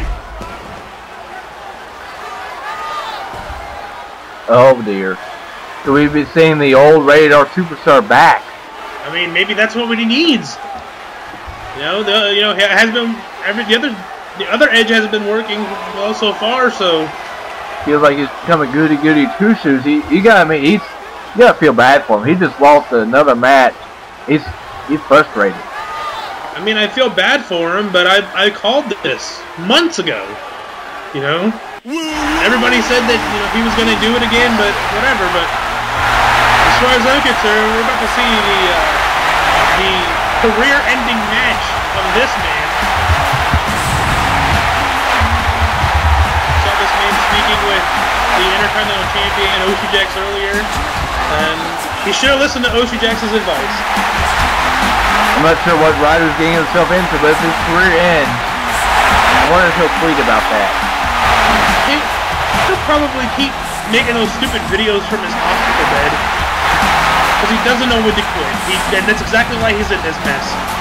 Oh, dear. So we've been seeing the old Rated R Superstar back.
I mean, maybe that's what he needs. You know, the you know it has been every the other the other Edge hasn't been working well so far. So
feels like he's becoming goody goody two shoes. He you got I mean he's you gotta feel bad for him. He just lost another match. He's he's frustrated.
I mean, I feel bad for him, but I I called this months ago. You know, everybody said that you know he was going to do it again, but whatever. But as far as I'm concerned, we're about to see the uh, the career-ending match of this man. Saw this man speaking with the Intercontinental Champion Oshijax earlier, and he should have listened to Oshijax's advice.
I'm not sure what Ryder's getting himself into, but if his career ends, I wonder if he'll tweet about that.
He, he'll probably keep making those stupid videos from his hospital bed. Because he doesn't know when to quit. He, and that's exactly why he's in this mess.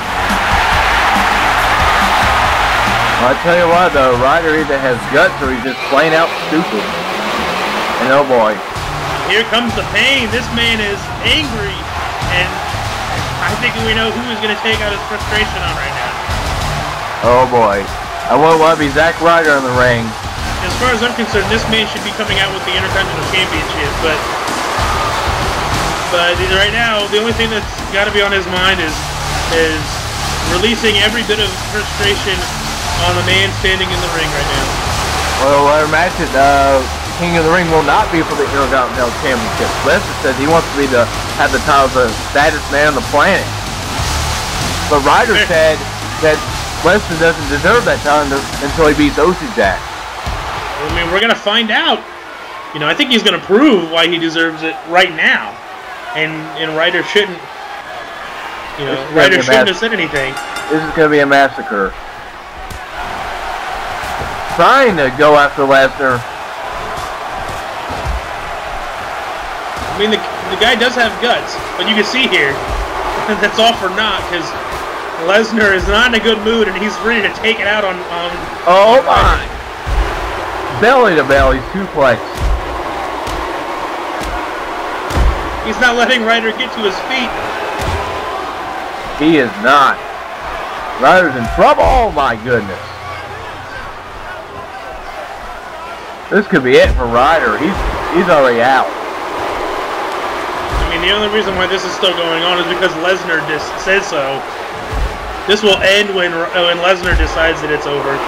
Well, I tell you what, though, Ryder either has guts or he's just plain out stupid. And oh boy.
Here comes the pain. This man is angry. And I think we know who he's going to take out his frustration on right now.
Oh boy. I wouldn't want to be Zack Ryder in the ring.
As far as I'm concerned, this man should be coming out with the Intercontinental Championship, but but right now, the only thing that's got to be on his mind is is releasing every bit of frustration on the man standing in the ring right now.
Well, I imagine uh, King of the Ring will not be for the Intercontinental Championship. Lesnar says he wants to be the have the title of the saddest man on the planet. But Ryder said that Lesnar doesn't deserve that title until he beats Oshijax.
I mean, we're gonna find out. You know, I think he's gonna prove why he deserves it right now, and and Ryder shouldn't. You know, Ryder shouldn't have said anything.
This is gonna be a massacre. Trying to go after Lesnar.
I mean, the the guy does have guts, but you can see here that's all for naught because Lesnar is not in a good mood and he's ready to take it out on. on
oh
on
my! Belly to belly suplex.
He's not letting Ryder get to his feet.
He is not. Ryder's in trouble. Oh my goodness. This could be it for Ryder. He's he's already out.
I mean, the only reason why this is still going on is because Lesnar just said so. This will end when when Lesnar decides that it's over.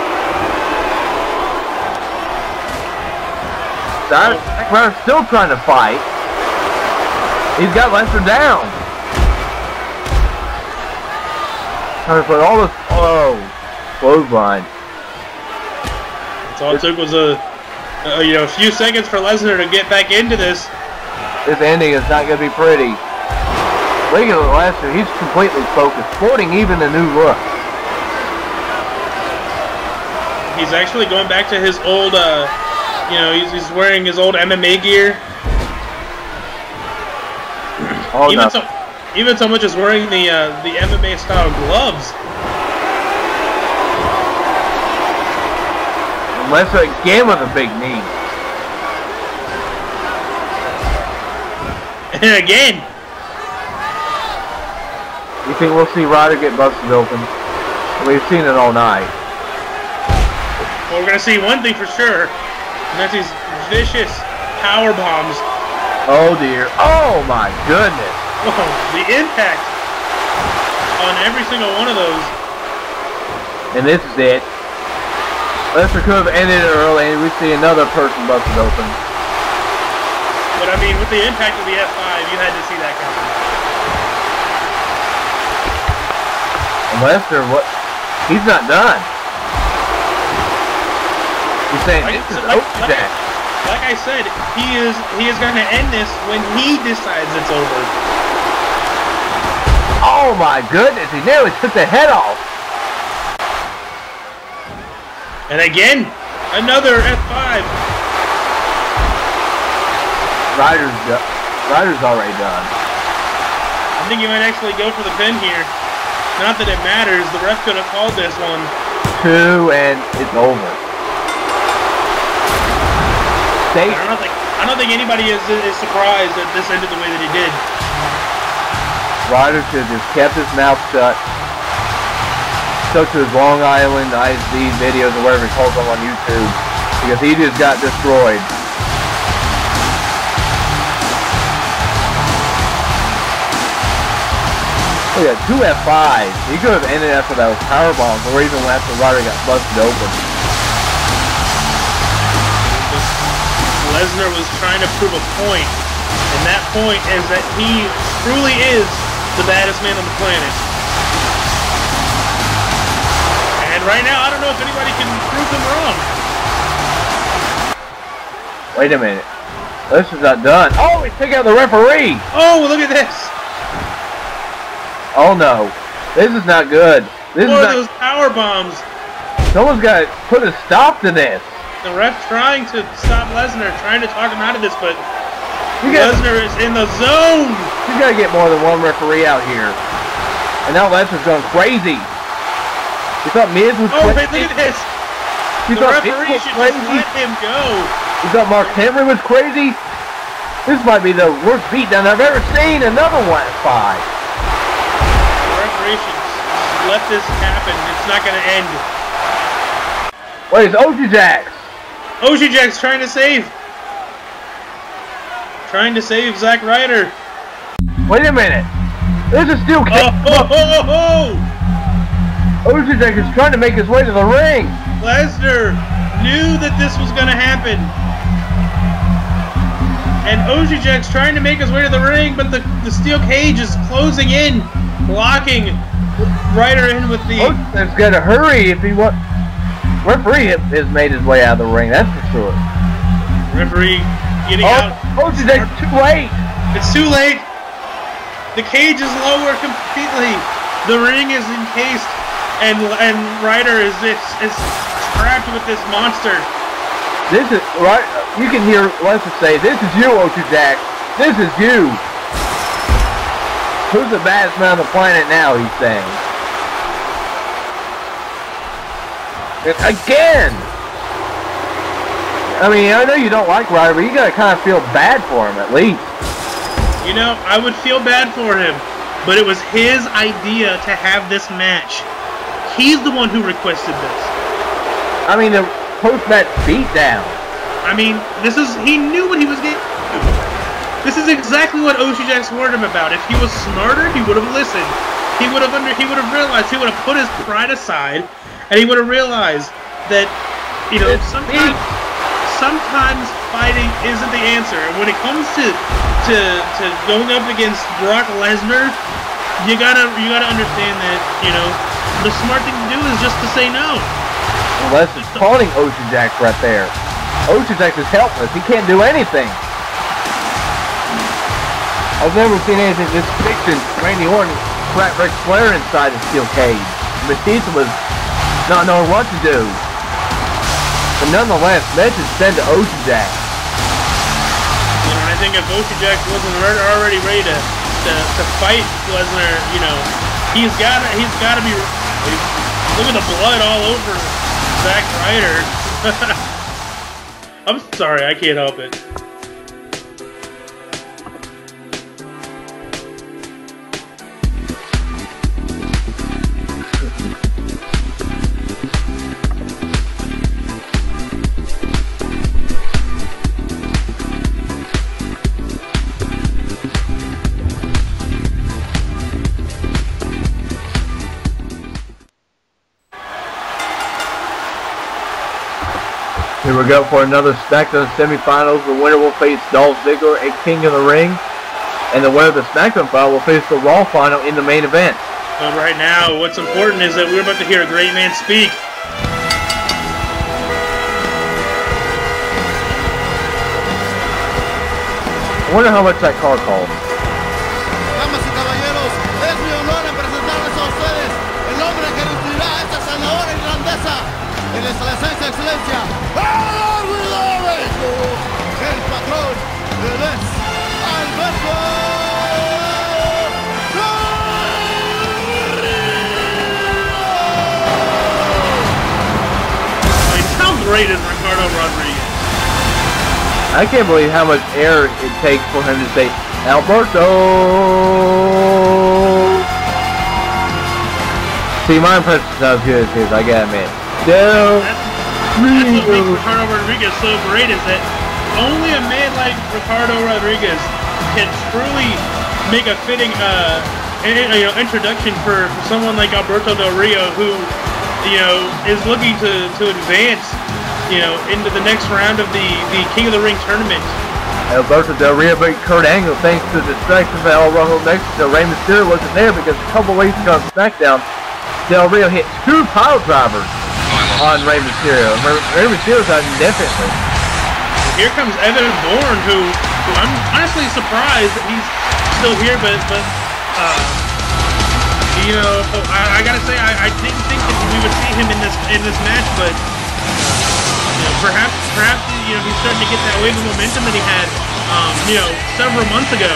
Ryder's still trying to fight. He's got Lesnar down. Trying to put all this. Oh, clothesline.
That's all it took was a, a you know a few seconds for Lesnar to get back into this.
This ending is not going to be pretty. Look at Lesnar. He's completely focused, sporting even a new look.
He's actually going back to his old. Uh, You know, he's, he's wearing his old M M A gear.
Oh,
even
no.
so, even so much as wearing the uh, the M M A style gloves.
Lesnar again with a big knee.
And again.
You think we'll see Ryder get busted open? We've seen it all night.
Well, we're gonna see one thing for sure. And that's these vicious power bombs.
Oh dear. Oh my goodness.
Whoa, the impact on every single one of those.
And this is it. Lesnar could have ended it early and we see another person busted open.
But I mean, with the impact of the F five, you had to see that coming.
And Lesnar, what? He's not done. He's saying
Like,
this is
like,
over.
like, like I said, he is he is going to end this when he decides it's over.
Oh my goodness! He nearly took the head off.
And again, another F five.
Ryder's Ryder's already done.
I think he might actually go for the pin here. Not that it matters. The ref could have called this one.
Two, and it's over. They,
I don't think I don't think anybody is, is surprised that this ended the way that it did.
Ryder should have just kept his mouth shut. Stuck to his Long Island I S D videos or whatever he calls them on YouTube, because he just got destroyed. Look at two F five. He could have ended after those power bombs, or even after Ryder got busted open.
Lesnar was trying to prove a point, and that point is that he truly is the baddest man on the planet. And right now, I don't know if anybody can prove him wrong.
Wait a minute. This is not done. Oh, he took out the referee.
Oh, look at this.
Oh no. This is not good. This
More
is
of
not...
those power bombs.
Someone's got to put a stop to this.
The ref trying to stop Lesnar, trying to talk him out of this, but
You gotta,
Lesnar is in the zone.
you got to get more than one referee out here. And now Lesnar's going crazy. You thought Miz was
Oh,
crazy?
wait, look at this.
You
The
thought Miz
referee
was
should
crazy?
just let him go.
You thought Mark Henry was crazy? This might be the worst beatdown I've ever seen. Another one at five.
The referee should just let this happen. It's not going to end.
Wait, it's O G Jax.
Oji Jack's trying to save. Trying to save Zack Ryder.
Wait a minute. There's a steel
Oh,
cage.
ho, ho, ho, ho.
O G Jax is trying to make his way to the ring.
Lesnar knew that this was going to happen. And O G Jack's trying to make his way to the ring, but the, the steel cage is closing in, blocking Ryder in with the...
O G Jax got to hurry if he wants... Referee has made his way out of the ring, that's for sure.
Referee getting
Oh,
out.
O G Jax too late.
It's too late. The cage is lower completely. The ring is encased, and and Ryder is is, is trapped with this monster.
This is right. You can hear Lesnar say, "This is you, O G Jax. This is you." Who's the baddest man on the planet now? He's saying. And again. I mean, I know you don't like Ryder, but you gotta kind of feel bad for him at least.
You know, I would feel bad for him, but it was his idea to have this match. He's the one who requested this.
I mean, the post-match beatdown.
I mean, this is, he knew what he was getting. This is exactly what O G Jax warned him about. If he was smarter, he would have listened. He would have under, he would have realized, he would have put his pride aside, and he would have realized that, you know, sometimes, sometimes fighting isn't the answer. And when it comes to to to going up against Brock Lesnar, you gotta you gotta understand that, you know, the smart thing to do is just to say no.
Well, Lesnar's taunting O G Jax right there. O G Jax is helpless. He can't do anything. I've never seen anything this fiction. Randy Orton trapped Ric Flair inside a steel cage. Batista was not knowing what to do. But nonetheless, message sent to O G Jax.
You know, and I think if O G Jax wasn't already ready to, to to fight Lesnar, you know, he's got to he's got to be. Look at the blood all over Zack Ryder. I'm sorry, I can't help it.
Here we go for another Smackdown semifinals. The winner will face Dolph Ziggler at King of the Ring. And the winner of the Smackdown final will face the Raw final in the main event.
But right now, what's important is that we're about to hear a great man speak.
I wonder how much that car cost.
Damas y caballeros, es mi honor en presentarles a ustedes el hombre que lucirá esta sanadora y grandeza en la esencia de excelencia. El patrón de Les Alberto.
great is Ricardo Rodriguez.
I can't believe how much air it takes for him to say, Alberto! See, my impression's not as good as his, I gotta admit. Del
That's, that's what makes Ricardo Rodriguez so great, is that only a man like Ricardo Rodriguez can truly make a fitting uh, in, you know, introduction for, for someone like Alberto Del Rio, who, you know, is looking to, to advance, you know, into the next round of the, the King of the Ring tournament.
Alberto Del Rio beat Kurt Angle thanks to the distraction of El Rojo Mexico. Rey Mysterio wasn't there because a couple weeks ago on Smackdown, Del Rio hit two pile drivers on Rey Mysterio. Rey Mysterio's out indefinitely.
Here comes Evan Bourne, who, who I'm honestly surprised that he's still here, but, but uh, you know, I, I gotta say, I, I didn't think that we would see him in this in this match, but you know, perhaps, perhaps you know, he's starting to get that wave of momentum that he had, um, you know, several months ago.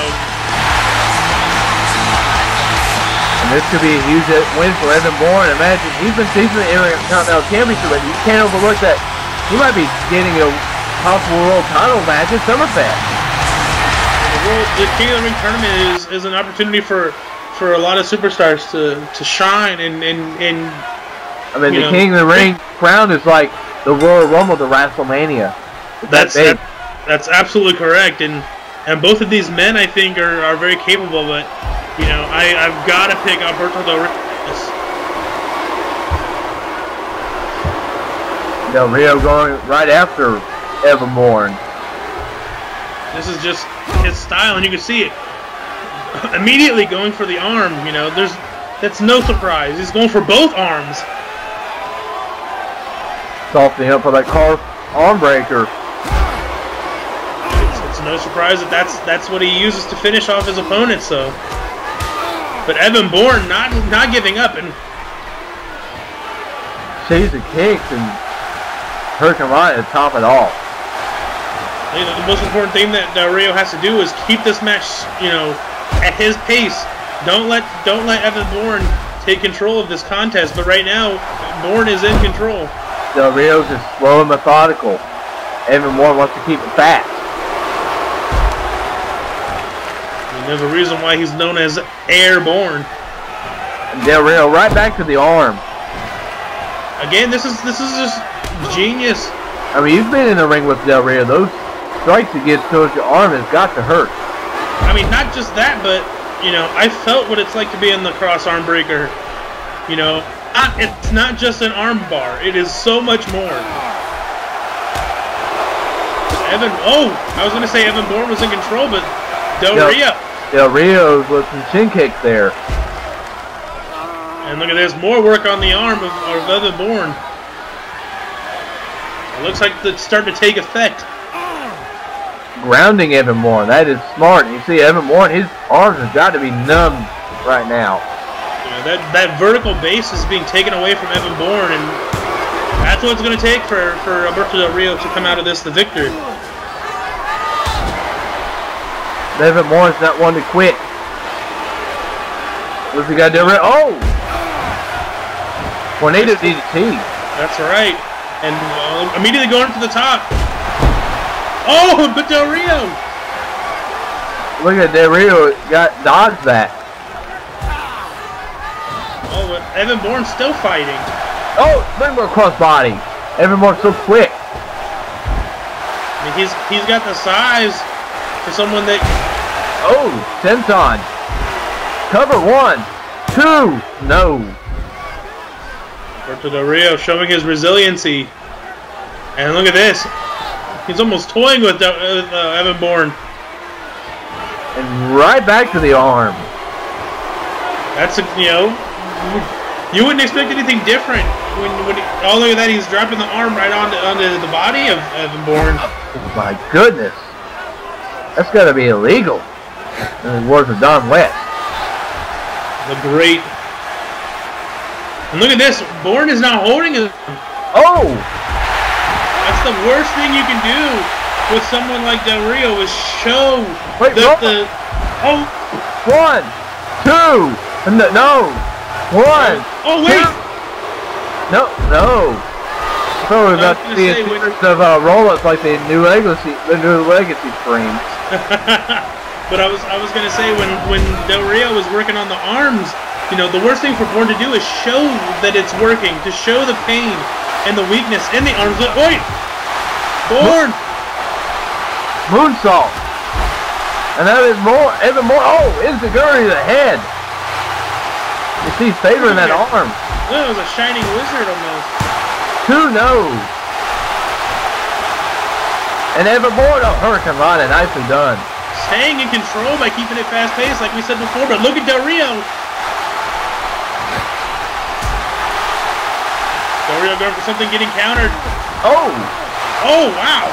And this could be a huge win for Evan Bourne. Imagine, he's been teasing the Intercontinental Championship, but you can't overlook that he might be getting a possible world title match at Summerfest.
The, world, the King of the Ring tournament is, is an opportunity for for a lot of superstars to, to shine and, and, and
I mean, the
know,
King of the Ring crown is like the Royal Rumble to WrestleMania.
That's that, that's absolutely correct, and and both of these men, I think, are, are very capable. But you know, I I've got to pick Alberto Del Rio.
Del Rio going right after Evan Bourne.
This is just his style, and you can see it immediately going for the arm. You know, there's that's no surprise. He's going for both arms.
Softening up for that car arm breaker.
It's, it's no surprise that that's that's what he uses to finish off his opponents. So, but Evan Bourne not not giving up and
sees the kicks and hurting right at the top of it all.
You know, the most important thing that Del Rio has to do is keep this match, you know, at his pace. Don't let don't let Evan Bourne take control of this contest. But right now, Bourne is in control.
Del Rio's is slow and methodical. Evan Bourne wants to keep it fast.
And there's a reason why he's known as Airborne.
And Del Rio right back to the arm.
Again, this is this is just genius.
I mean, you've been in the ring with Del Rio. Those strikes he gets towards your arm has got to hurt.
I mean, not just that, but, you know, I felt what it's like to be in the cross arm breaker. You know, not, it's not just an arm bar. It is so much more. Evan, oh, I was going to say Evan Bourne was in control, but Del
Del,
Rio.
Del Rio's with some shin kicks there.
And look at this, more work on the arm of, of Evan Bourne. It looks like it's starting to take effect.
Grounding Evan Bourne. That is smart. You see Evan Bourne, his arms have got to be numb right now.
Yeah, that, that vertical base is being taken away from Evan Bourne, and that's what it's going to take for, for Alberto Del Rio to come out of this the victor.
Evan Bourne's not one to quit. What's he got to do? Oh! Tornado D D T.
That's right. And uh, immediately going to the top. Oh, but Del Rio!
Look at Del Rio got dodged that.
Oh, but Evan Bourne's still fighting.
Oh, springboard crossbody. Evan Bourne's so quick.
I mean, he's he's got the size for someone that.
Oh, senton. Cover one, two, no.
Alberto Del Rio showing his resiliency. And look at this. He's almost toying with, uh, with uh, Evan Bourne.
And right back to the arm.
That's, a, you know, you wouldn't expect anything different. When, when he, all of that, he's dropping the arm right onto, onto the body of Evan Bourne.
Oh my goodness. That's got to be illegal. In the words of Don West.
The great. And look at this. Bourne is now holding him.
Oh!
That's the worst thing you can do with someone like Del Rio is show
Wait,
the, the oh
one, two, no, no, one.
Oh wait,
two. no, no. So we're
I
about
was
to
gonna
see a
say, when-
series of uh, roll-ups like the new legacy, the new legacy streams.
But I was I was gonna say when when Del Rio was working on the arms, you know, the worst thing for Bourne to do is show that it's working, to show the pain and the weakness in the arms. Wait, Bourne,
Moonsault. And that is more, even more. Oh, Insiguri to the head. You see, favoring that arm.
that was a shining wizard almost.
Two no's. And Evan Moore, oh, Hurricane Rana, nicely done.
Staying in control by keeping it fast paced, like we said before. But look at Del Rio. Del Rio going for something, getting countered.
Oh.
Oh wow!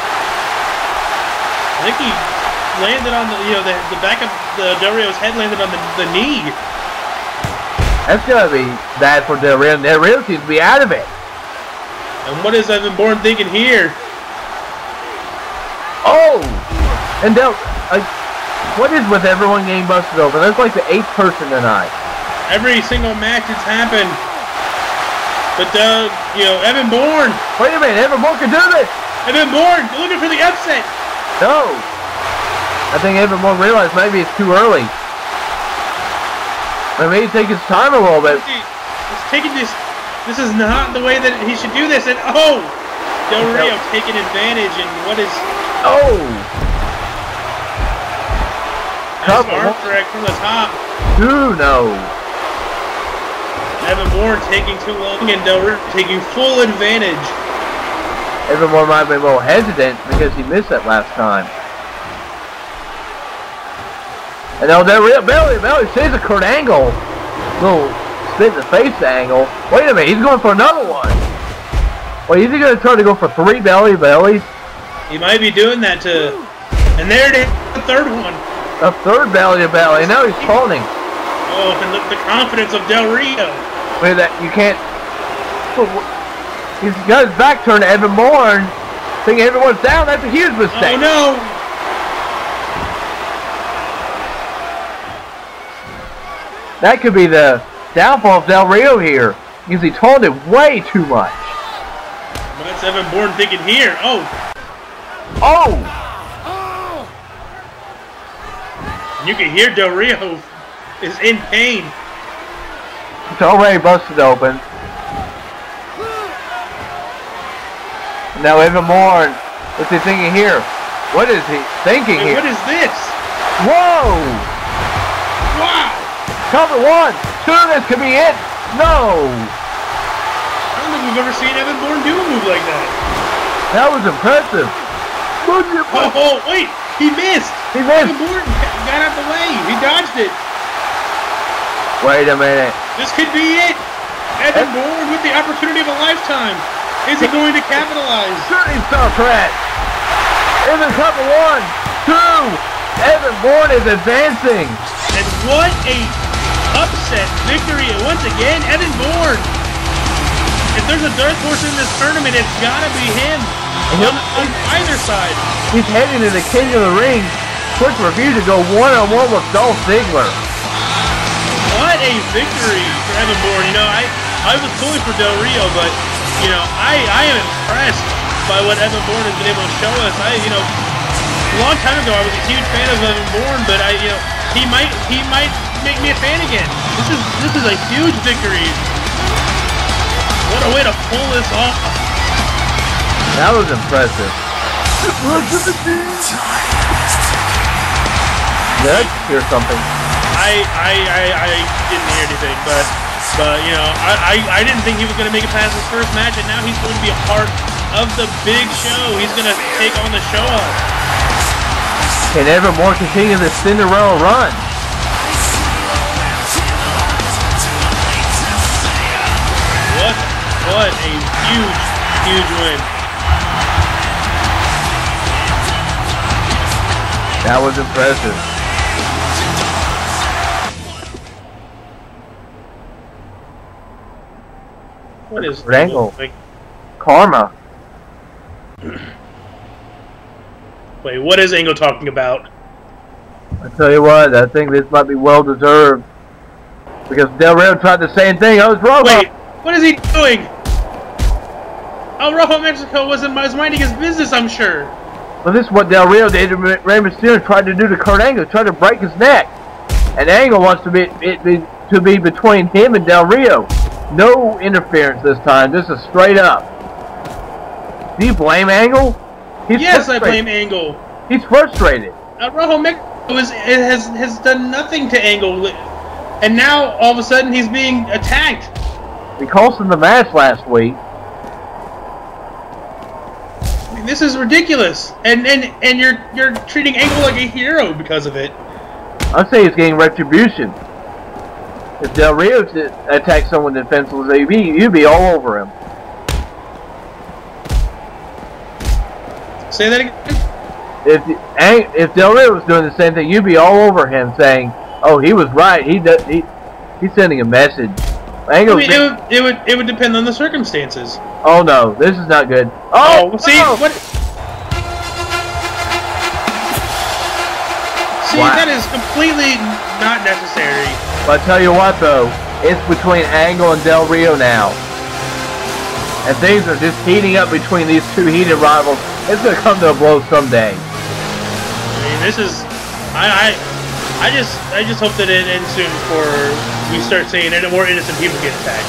I think he landed on the, you know, the, the back of the Del Rio's head landed on the, the knee.
That's gonna be bad for Del Rio. Del Rio seems to be out of it.
And what is Evan Bourne thinking here?
Oh! And Del, like, what is with everyone getting busted open? That's like the eighth person tonight.
Every single match it's happened. But, uh, you know, Evan Bourne.
Wait a minute, Evan Moore can do this!
Evan Bourne looking for the upset.
No! I think Evan Moore realized maybe it's too early. Maybe he's taking his time a little bit.
He's taking this. This is not the way that he should do this. And, oh! Del Rio taking advantage. And what is...
Oh!
Nice arm drag from the top.
Two no.
Evan Bourne taking too long and Del Rio taking full advantage.
Evan Moore might be a little hesitant because he missed that last time. And now Del Rio, belly, belly, sees a Kurt Angle. Little spit in the face angle. Wait a minute, he's going for another one. Wait, is he going to try to go for three belly bellies?
He might be doing that to... And there it is, the third one.
A third belly to belly, and now he's taunting.
Oh, and look, the confidence of Del Rio.
Wait, that you can't... He's got his back turned to Evan Bourne, thinking everyone's down. That's a huge mistake.
Oh, no.
That could be the downfall of Del Rio here, because he taunted way too much.
What's Evan Bourne thinking here? Oh.
Oh!
You can hear Del Rio is in pain.
It's already busted open. Now Evan Moore, what's he thinking here? What is he thinking
Wait,
here?
what is this?
Whoa!
Wow!
Cover one! Two, this could be it! No!
I don't think we've ever seen Evan Bourne do a move like that.
That was impressive.
Oh, oh wait! He missed!
He missed!
Evan Bourne got out the way. He dodged it.
Wait a minute.
This could be it. Evan Bourne with the opportunity of a lifetime. Is he going to capitalize?
Shooting star threat. Evan cover one, two. Evan Bourne is advancing.
And what a upset victory once again, Evan Bourne. If there's a dark horse in this tournament, it's gotta be him. On, on either side.
He's heading to the King of the Ring. Quick review to go one-on-one with Dolph Ziggler.
What a victory for Evan Bourne. You know, I, I was pulling for Del Rio, but, you know, I, I am impressed by what Evan Bourne has been able to show us. I, you know, a long time ago I was a huge fan of Evan Bourne, but I, you know, he might, he might make me a fan again. This is, this is a huge victory. What a way to pull this off.
That was impressive. Let's hear something.
I, I, I, I didn't hear anything, but, but you know, I, I, I didn't think he was going to make it past his first match, and now he's going to be a part of the big show. He's going to take on the show off.
Can Evan Moore continue this Cinderella run?
What, what a huge, huge win.
That was impressive.
What is
Angle?
Like,
Karma.
wait, what is Angle talking about?
I tell you what, I think this might be well deserved. Because Del Rio tried the same thing. I was wrong.
Wait, what is he doing? El Rojo Mexico wasn't was minding his business, I'm sure.
Well, this is what Del Rio did to Rey Mysterio, tried to do to Kurt Angle, tried to break his neck. And Angle wants to be, it be to be between him and Del Rio. No interference this time. This is straight up. Do you blame Angle? He's
yes, I blame Angle.
He's frustrated.
El Rojo Mexico is, has has done nothing to Angle, and now all of a sudden he's being attacked.
He cost him the match last week.
This is ridiculous, and and and you're you're treating Angle like a hero because of it.
I'd say he's getting retribution. If Del Rio attacks someone defenseless, you'd be, you'd be all over him.
Say that again.
If if Del Rio was doing the same thing, you'd be all over him, saying, "Oh, he was right. He does. He he's sending a message."
Angle. I mean, it would it would it would depend on the circumstances.
Oh no, this is not good. Oh,
oh see
oh.
what? See, wow. That is completely not necessary.
But I tell you what, though, it's between Angle and Del Rio now, and things are just heating up between these two heated rivals. It's gonna come to a blow someday.
I mean, this is, I, I, I just, I just hope that it ends soon before we start seeing any more innocent people get attacked.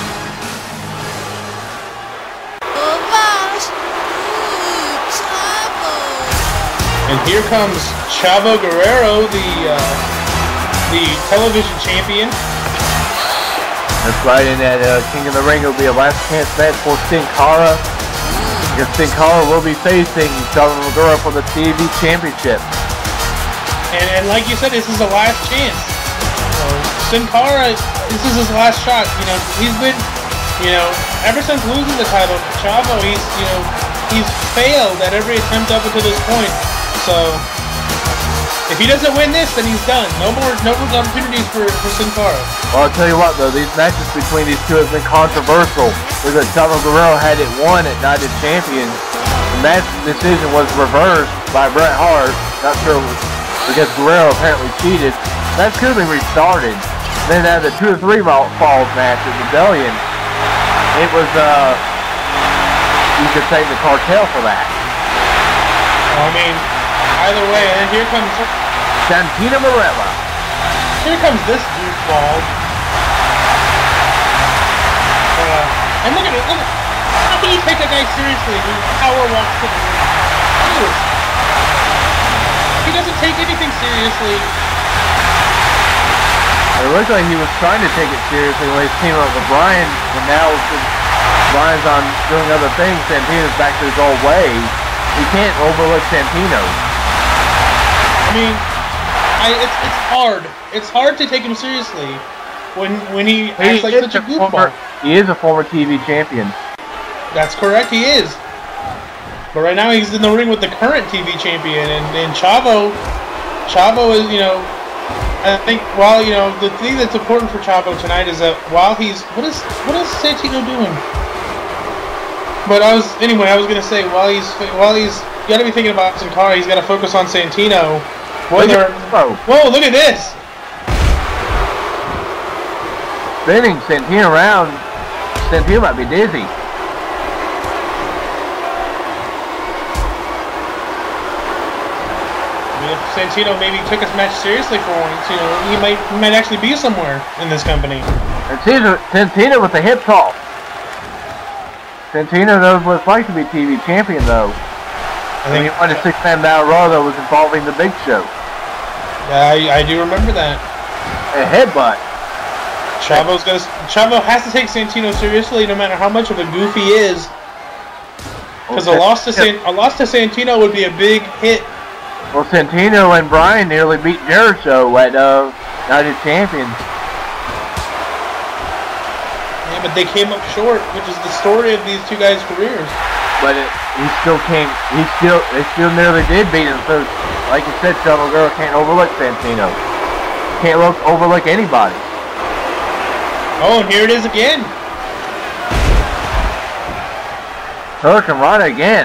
And here comes Chavo Guerrero, the uh, the television champion.
That's right, and that uh, King of the Ring will be a last chance match for Sin Cara. Because Sin Cara will be facing Chavo Guerrero for the T V Championship.
And, and like you said, this is the last chance. So Sin Cara, this is his last shot. You know, he's been, you know, ever since losing the title, Chavo, he's, you know, he's failed at every attempt up until this point. So, if he doesn't win this, then he's done. No more, no more opportunities for, for Sin Cara.
Well, I'll tell you what, though, these matches between these two have been controversial. Because Chavo Guerrero had it won at Night of Champions. The match decision was reversed by Bret Hart. Not sure because Guerrero apparently cheated. That could have been restarted. Then at the two or three falls match at Rebellion, it was, uh, you could say the cartel for that.
I mean, either way, and here comes
Santino Marella.
Here comes this goofball. Uh, and look at it, look at how can you take that guy seriously when he power walks to the ring? Look at this. He doesn't take anything seriously.
It looked like he was trying to take it seriously when he came up with Bryan, and now Bryan's on doing other things, Santino's back to his old ways. You can't overlook Santino.
I mean, I, it's it's hard. It's hard to take him seriously when when he acts he like such a goofball.
Former, he is a former T V champion.
That's correct, he is. But right now he's in the ring with the current T V champion, and, and Chavo, Chavo is, you know, I think while, you know, the thing that's important for Chavo tonight is that while he's, what is, what is Santino doing? But I was, anyway, I was going to say, while he's, while he's, you got to be thinking about Sin Cara, he's got to focus on Santino. Whether,
oh.
Whoa, look at this!
Spinning Santino around, Santino might be dizzy.
I mean, if Santino maybe took his match seriously for once, you know, he might, he might actually be somewhere in this company.
Santino, Santino with the hip toss. Santino knows what it's like to be T V champion, though. I think he won a six-man battle royal that was involving the Big Show.
Yeah, I, I do remember that.
A headbutt.
Chavo's gonna. Chavo has to take Santino seriously, no matter how much of a goof he is. Because
okay.
a loss to San, a loss to Santino would be a big hit.
Well, Santino and Bryan nearly beat Jericho at uh, Night of Champions.
Yeah, but they came up short, which is the story of these two guys' careers.
But it, he still came. He still. They still nearly did beat him. So, like you said, Chavo Guerrero can't overlook Santino. Can't look overlook anybody.
Oh, and here it is again.
Hurricane Rana again.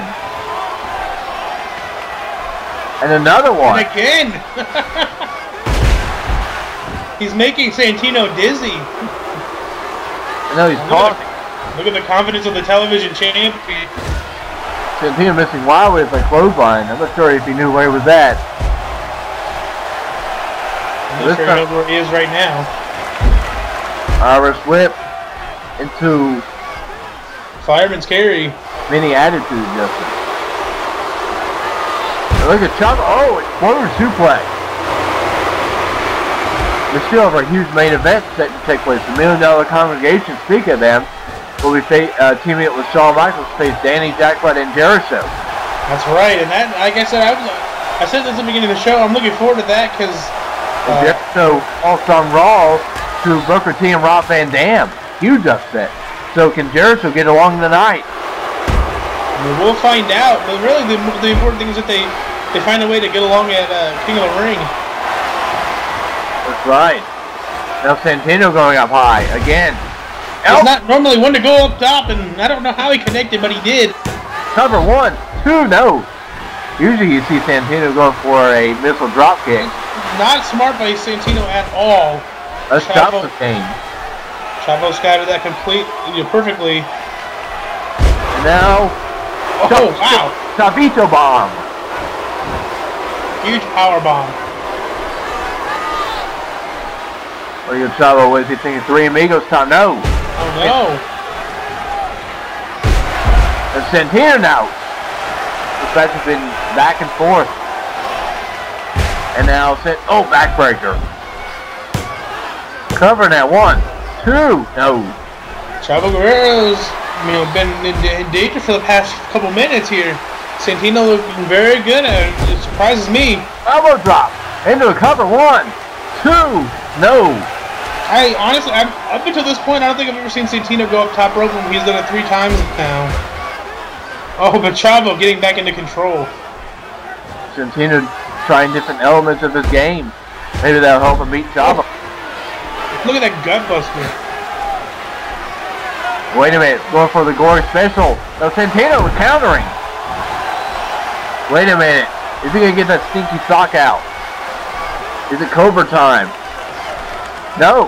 And another one.
And again. He's making Santino dizzy.
I know he's talking.
Look at the confidence of the television champion.
Santino missing wild with a clothesline. I'm not sure if he knew where he was at.
I'm not sure he knows where he is right now.
Irish whip into
Fireman's carry.
mini attitude adjustment. Look at Chuck. Oh, exploder suplex. We still have a huge main event set to take place. The Million Dollar Congregation, speak of them, will be uh, teaming up with Shawn Michaels to face Danny, Jackpot, and Jericho.
That's right, and that, like I said, I, was, I said this at the beginning of the show. I'm looking forward to that because
uh, Jericho also on Raw to Booker T and Rob Van Dam. Huge upset. So can Jericho get along tonight?
I mean, we'll find out. But really, the, the important thing is that they they find a way to get along at uh, King of the Ring.
That's right. Now Santino going up high again.
It's oh. not normally one to go up top, and I don't know how he connected, but he did.
Cover one, two, no. Usually you see Santino going for a missile drop kick.
Not smart by Santino at all.
Let's stop the game.
Chavo scattered that complete, you know, perfectly.
Now,
oh wow,
Chavito bomb.
Huge power bomb.
What are you, Chavo? What is he thinking? Three Amigos time? No.
Oh no.
And Santino now. This match has been back and forth. And now, oh, backbreaker. Cover that one, two, no.
Chavo Guerrero's, you know, been in, in danger for the past couple minutes here. Santino looking very good, and it surprises me.
Elbow drop into a cover, one, two, no.
I honestly, I'm, up until this point, I don't think I've ever seen Santino go up top rope, and he's done it three times now. Oh, but Chavo getting back into control.
Santino trying different elements of his game. Maybe that'll help him beat Chavo.
Look at that gut buster.
Wait a minute, going for the gory special. No, Santino was countering. Wait a minute. Is he going to get that stinky sock out? Is it Cobra time? No.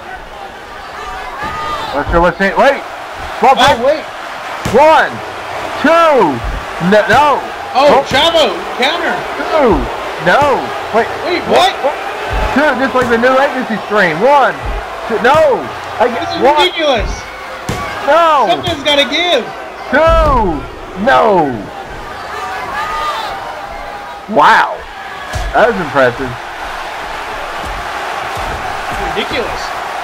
Not sure what's saying. Wait. Well,
oh, wait.
One, two, no. no.
Oh, oh, Chavo, counter.
Two, no. Wait.
Wait, what? what?
Two, just like the new legacy stream. One, two, no. I
this is
one.
ridiculous.
No.
Something's got to give.
Two, no. Wow. That was impressive.
Ridiculous.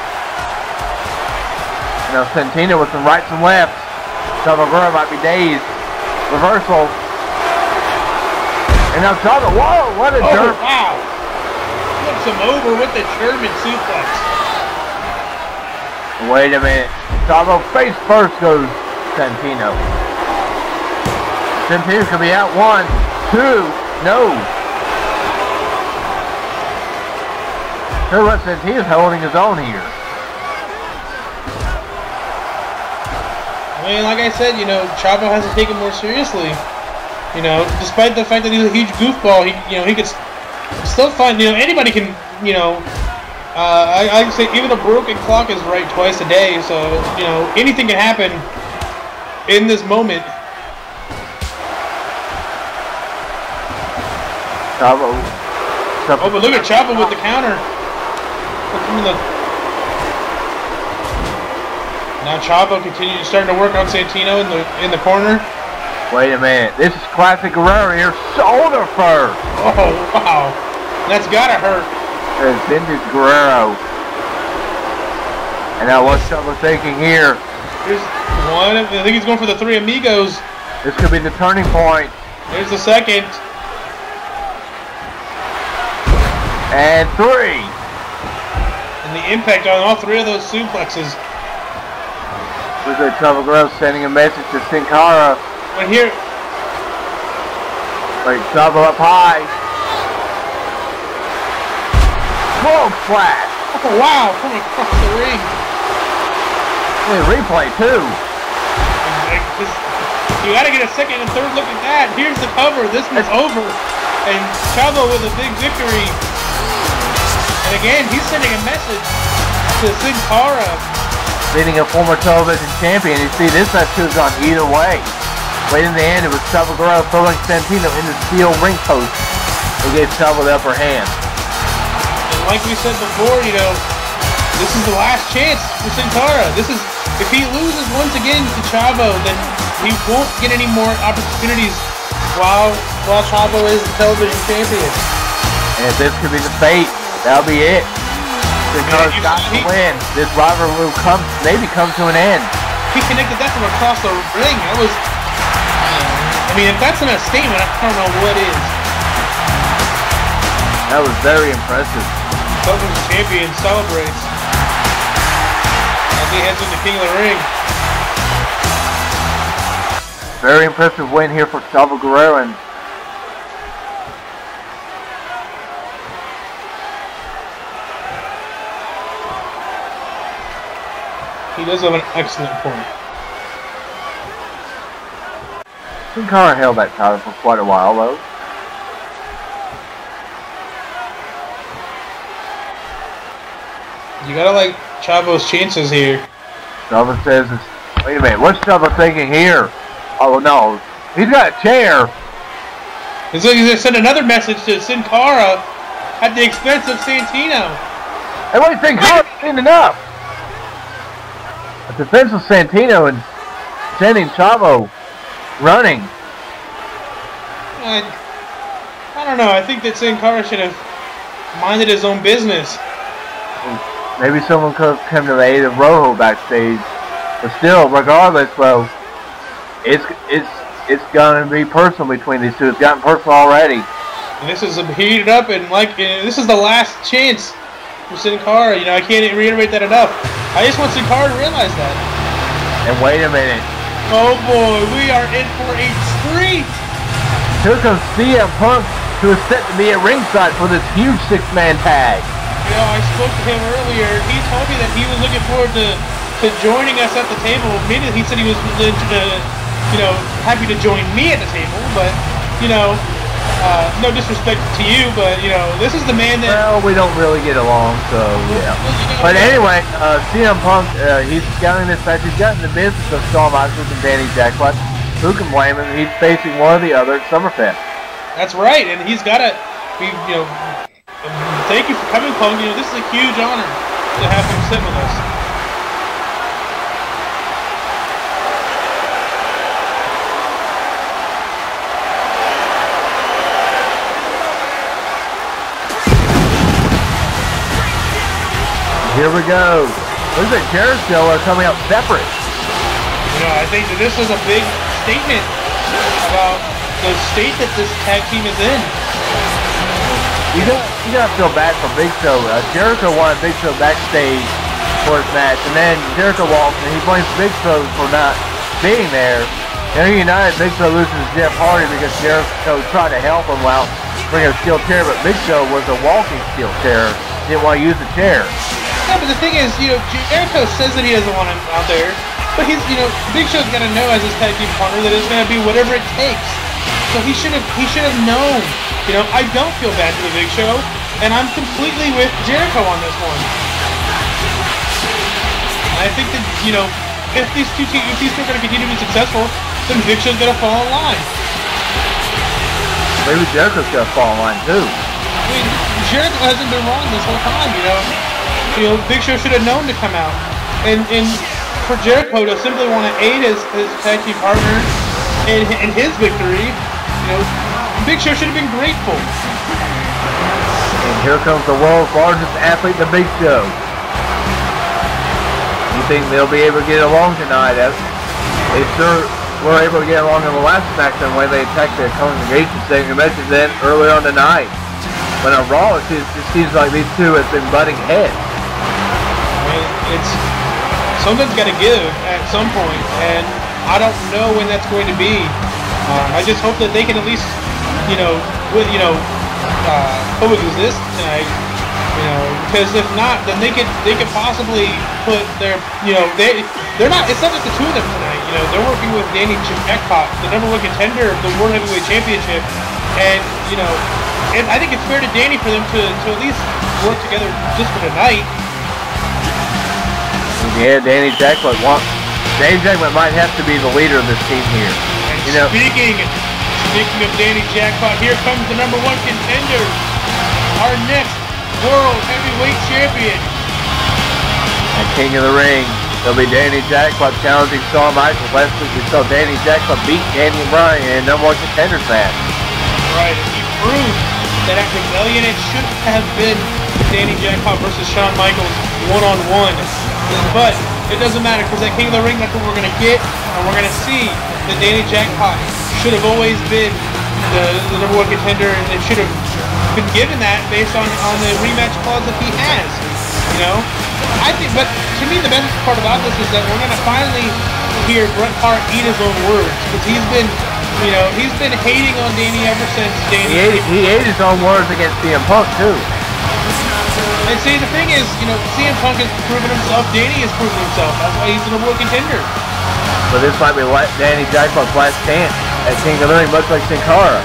Now Santino with some rights and lefts. Chavo Guerrero might be dazed. Reversal. And now Chavo, whoa, what a
oh,
German.
Wow. Flips him over with the German suplex.
Wait a minute. Chavo face first goes Santino. Santino could be out. One, two, no. So what, Santino's holding his own here.
I mean, like I said, you know, Chavo has to take it more seriously. You know, despite the fact that he's a huge goofball, he, you know, he could still find, you know, anybody can, you know, uh, I, I say even a broken clock is right twice a day, so, you know, anything can happen in this moment.
Chavo.
Oh, but look at Chavo with the counter. Now Chavo continues starting to work on Santino in the in the corner.
Wait a minute. This is classic Guerrero here. Shoulder first.
Oh, wow. That's gotta hurt.
There's vintage Guerrero. And now what's Chavo thinking here?
Here's one. I think he's going for the three amigos.
This could be the turning point.
Here's the second.
And three.
And the impact on all three of those suplexes.
Looks like Chavo Guerrero sending a message to Sin Cara.
Right here.
Wait, Chavo up high. Whoa, flash.
Oh, wow, from across the ring.
Hey, replay, too.
You gotta get a second and third look at that. Here's the cover. This one's over. And Chavo with a big victory. And again, he's sending a message to Sin Cara.
beating a former television champion. You see, this match could have gone either way. But in the end, it was Chavo Guerrero throwing Santino in the steel ring post to gave Chavo the upper hand.
And like we said before, you know, this is the last chance for Sin Cara. This is, if he loses once again to Chavo, then he won't get any more opportunities while while Chavo is the television champion.
And if this could be the fate, that'll be it. Sin Cara's got to win. This rivalry will come, maybe come to an end.
He connected that from across the ring. That was, I mean, if that's not a statement, I don't know what is.
That was very impressive.
Television champion celebrates as he heads into King of the Ring.
Very impressive win here for Chavo Guerrero. And
he does have an excellent point.
Sin Cara held that title for quite a while, though.
You gotta like Chavo's chances here.
Chavo says, wait a minute, what's Chavo thinking here? Oh no, he's got a chair.
He's going to send another message to Sin Cara at the expense of Santino.
And what do you think? Cara's seen enough. A defense of Santino and sending Chavo running.
I, I don't know. I think that Sin Cara should have minded his own business.
Maybe someone could have come to the aid of Rojo backstage. But still, regardless, well, it's it's it's gonna be personal between these two. It's gotten personal already.
And this is heated up, and like uh, this is the last chance for Sin Cara. You know, I can't reiterate that enough. I just want Sin Cara to realize that.
And wait a minute.
Oh boy, we are in for a treat.
Here comes C M Punk, who is set to be at ringside for this huge six-man tag.
You know, I spoke to him earlier. He told me that he was looking forward to, to joining us at the table. Maybe he said he was, uh, you know, happy to join me at the table. But, you know, uh, no disrespect to you, but, you know, this is the man that...
Well, we don't really get along, so, yeah.
Well, you know,
but anyway, uh, C M Punk, uh, he's scouting this match. He's gotten the business of Shawn Michaels and Danny Jacquet. Who can blame him? He's facing one or the other at Summerfest.
That's right, and he's got to be, you know... Thank you for coming, Punk. You know, this is a huge honor to have him sit with us.
Here we go. Looks like Jericho are coming out separate.
You know, I think that this is a big statement about the state that this tag team is in.
You don't, you don't feel bad for Big Show. Uh, Jericho wanted Big Show backstage for his match, and then Jericho walks and he blames Big Show for not being there. And United, Big Show loses Jeff Hardy because Jericho tried to help him out, bring a steel chair, but Big Show was a walking steel chair. Didn't want to use the chair.
Yeah, but the thing is, you know, Jericho says that he doesn't want him out there, but he's, you know, Big Show's got to know as his tag team partner that it's going to be whatever it takes. So he should have, he should have known. You know, I don't feel bad for the Big Show, and I'm completely with Jericho on this one. And I think that, you know, if these two teams, if these two are going to continue to be successful, then Big Show's going to fall in line.
Maybe Jericho's going to fall in line too.
I mean, Jericho hasn't been wrong this whole time, you know. You know, Big Show should have known to come out. And and for Jericho to simply want to aid his, his tag team partner in, in his victory, you know, Big Show should have been grateful.
And here comes the world's largest athlete, the Big Show. You think they'll be able to get along tonight? As they sure were able to get along in the last SmackDown when they attacked the congregation, saying you mentioned then earlier on tonight. But on Raw, it just, it seems like these two have been butting heads.
I mean, it's something's got to give at some point, and I don't know when that's going to be. Uh, I just hope that they can at least, you know, with you know, uh, coexist tonight. You know, because if not, then they could they could possibly put their, you know, they they're not. It's not just the two of them tonight. You know, they're working with Danny Jackpot, the number one contender of the World Heavyweight Championship, and you know, and I think it's fair to Danny for them to to at least work together just for tonight.
Yeah, Danny Jackpot wants. Danny Jackpot might have to be the leader of this team here.
And
you know,
speaking, speaking of Danny Jackpot, here comes the number one contender, our next World Heavyweight Champion.
At King of the Ring, it'll be Danny Jackpot challenging Shawn Michaels. Last week we saw Danny Jackpot beat Daniel Bryan in a number one contenders match.
Right, and he proved that at Rebellion it should have been Danny Jackpot versus Shawn Michaels one-on-one. But it doesn't matter, because at King of the Ring, that's what we're going to get, and we're going to see that Danny Jackpot should have always been the, the number one contender, and it should have been given that based on, on the rematch clause that he has. You know? I think, but to me, the best part about this is that we're going to finally hear Bret Hart eat his own words, because he's been, you know, he's been hating on Danny ever since Danny.
He ate, he ate his own words against C M Punk too.
And see, the thing is, you know, C M Punk has proven himself, Danny has proven himself. That's why he's the number one contender.
But this might be Danny Jackpot's last chance at King of the Ring, much like Sin Cara.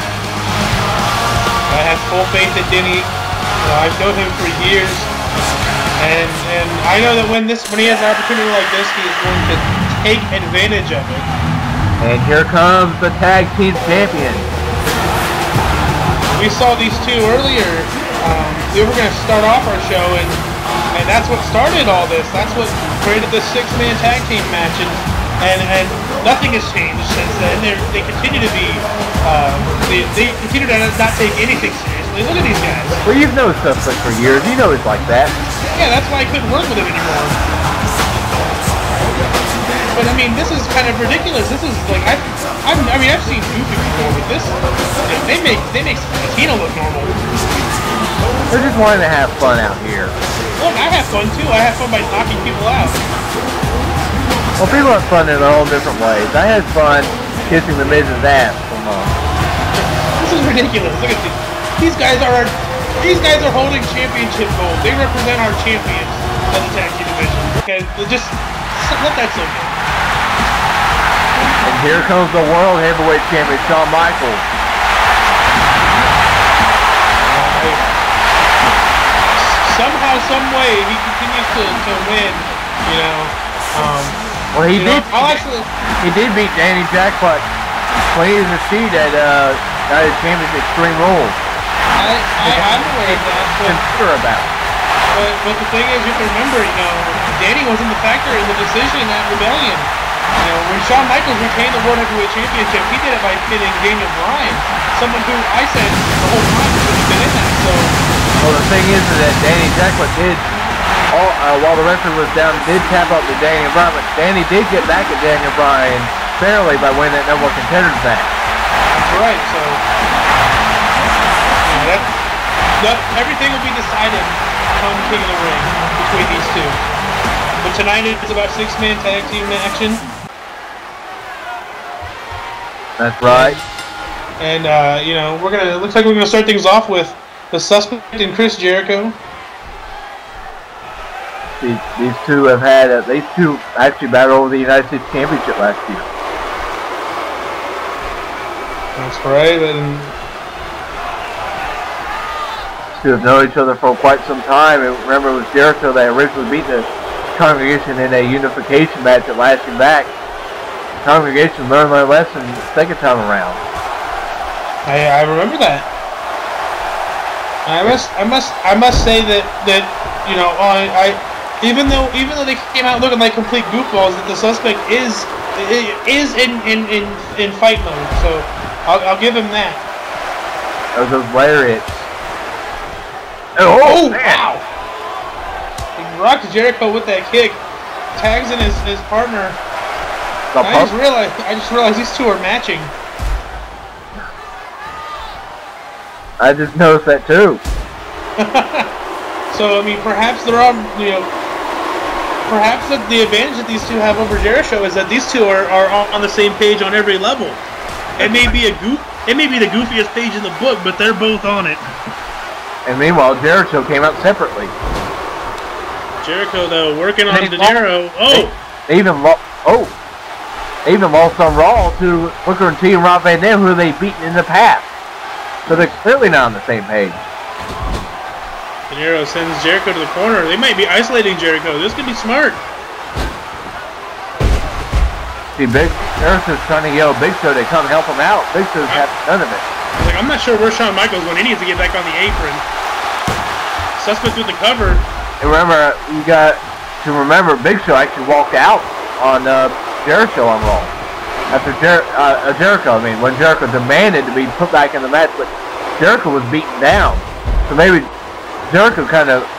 I have full faith in Danny. You know, I've known him for years, and and I know that when this when he has an opportunity like this, he is going to take advantage of it.
And here comes the tag team champion.
We saw these two earlier. Um, we were going to start off our show, and and that's what started all this. That's what created the six-man tag team match, and and, and nothing has changed since then. They they continue to be uh, they they continue to not take anything seriously. Look at these guys.
Well, you've known Suspect for years. You know it's like that.
Yeah, that's why I couldn't work with him anymore. But I mean, this is kind of ridiculous. This is like I, I've, I mean, I've seen Goofy before, but this, you know, they make they make Latino look normal.
They're just wanting to have fun out here.
Look, I have fun too. I have fun by knocking people out.
Well, people have fun in their own different ways. I had fun kissing the Miz's ass for months.
This is ridiculous. Look at these. These guys are our, these guys are holding championship gold. They represent our champions of the tag team division. Okay, just let that soak in.
And here comes the World Heavyweight Champion, Shawn Michaels.
Somehow, some way, he continues to, to win, you know. Um,
well, he did.
Know, I'll actually,
he did beat Danny Jackpot clean as a sheet at uh, United Championship Extreme Rules.
I, I, I'm aware of that, but,
sure about.
But, but the thing is, you have to remember, you know, Danny wasn't the factor in the decision at Rebellion. You know, when Shawn Michaels retained the World Heavyweight Championship, he did it by pinning Daniel Bryan, someone who I said the whole time should have been in that. So.
Well, the thing is that Danny Jackpot did, all, uh, while the referee was down, did tap up to Daniel Bryan, but Danny did get back at Daniel Bryan fairly by winning that number one contenders match.
That's right. So. You know, that, that, everything will be decided on King of the Ring between these two. But tonight it's about six-man tag team action.
That's right.
And uh, you know, we're gonna. It looks like we're gonna start things off with the Suspect and Chris Jericho.
These, these two have had. Uh, these two actually battled over the United States Championship last year.
That's right. And
two have known each other for quite some time. And remember, it was Jericho that originally beat the Congregation in a unification match that lasted back. The Congregation learned their lesson the second time around.
I, I remember that. I must I must I must say that that you know I, I even though even though they came out looking like complete goofballs, that the Suspect is is in in, in, in fight mode. So I'll, I'll give him that.
Those those lariats.
Oh, oh wow! He rocked Jericho with that kick, tags in his, his partner. I just realized I just realized these two are matching.
I just noticed that too.
So I mean, perhaps they're on. You know, perhaps the, the advantage that these two have over Jericho is that these two are, are on the same page on every level. It may be a goof. It may be the goofiest page in the book, but they're both on it.
And meanwhile, Jericho came out separately.
Jericho, though, working on De Niro. Oh!
They, they even lost. Oh! They even lost on Raw to Booker and T and Rob Van Dam, who they beaten in the past. So they're clearly not on the same page.
De Niro sends Jericho to the corner. They might be isolating Jericho. This could be smart.
See, Big Ursula's trying to yell Big Show to come help him out. Big Show's having none of it.
Like, I'm not sure where Shawn Michaels went. He needs to get back on the apron. Suspect with the cover.
And remember, you got to remember, Big Show actually walked out on uh, Jericho on Raw. After Jer uh, Jericho, I mean, when Jericho demanded to be put back in the match, but Jericho was beaten down. So maybe Jericho kind of...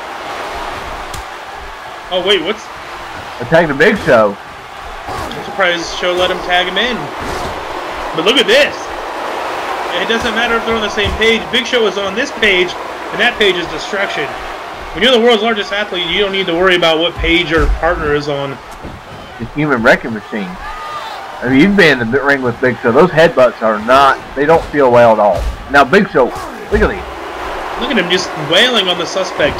Oh, wait, what's...
attacked the Big Show.
I'm surprised Show let him tag him in. But look at this. It doesn't matter if they're on the same page. Big Show is on this page, and that page is destruction. When you're the world's largest athlete, you don't need to worry about what page your partner is on.
The human wrecking machine. I mean, you've been in the ring with Big Show. Those headbutts are not, they don't feel well at all. Now, Big Show, look at these.
Look at him just wailing on the suspect.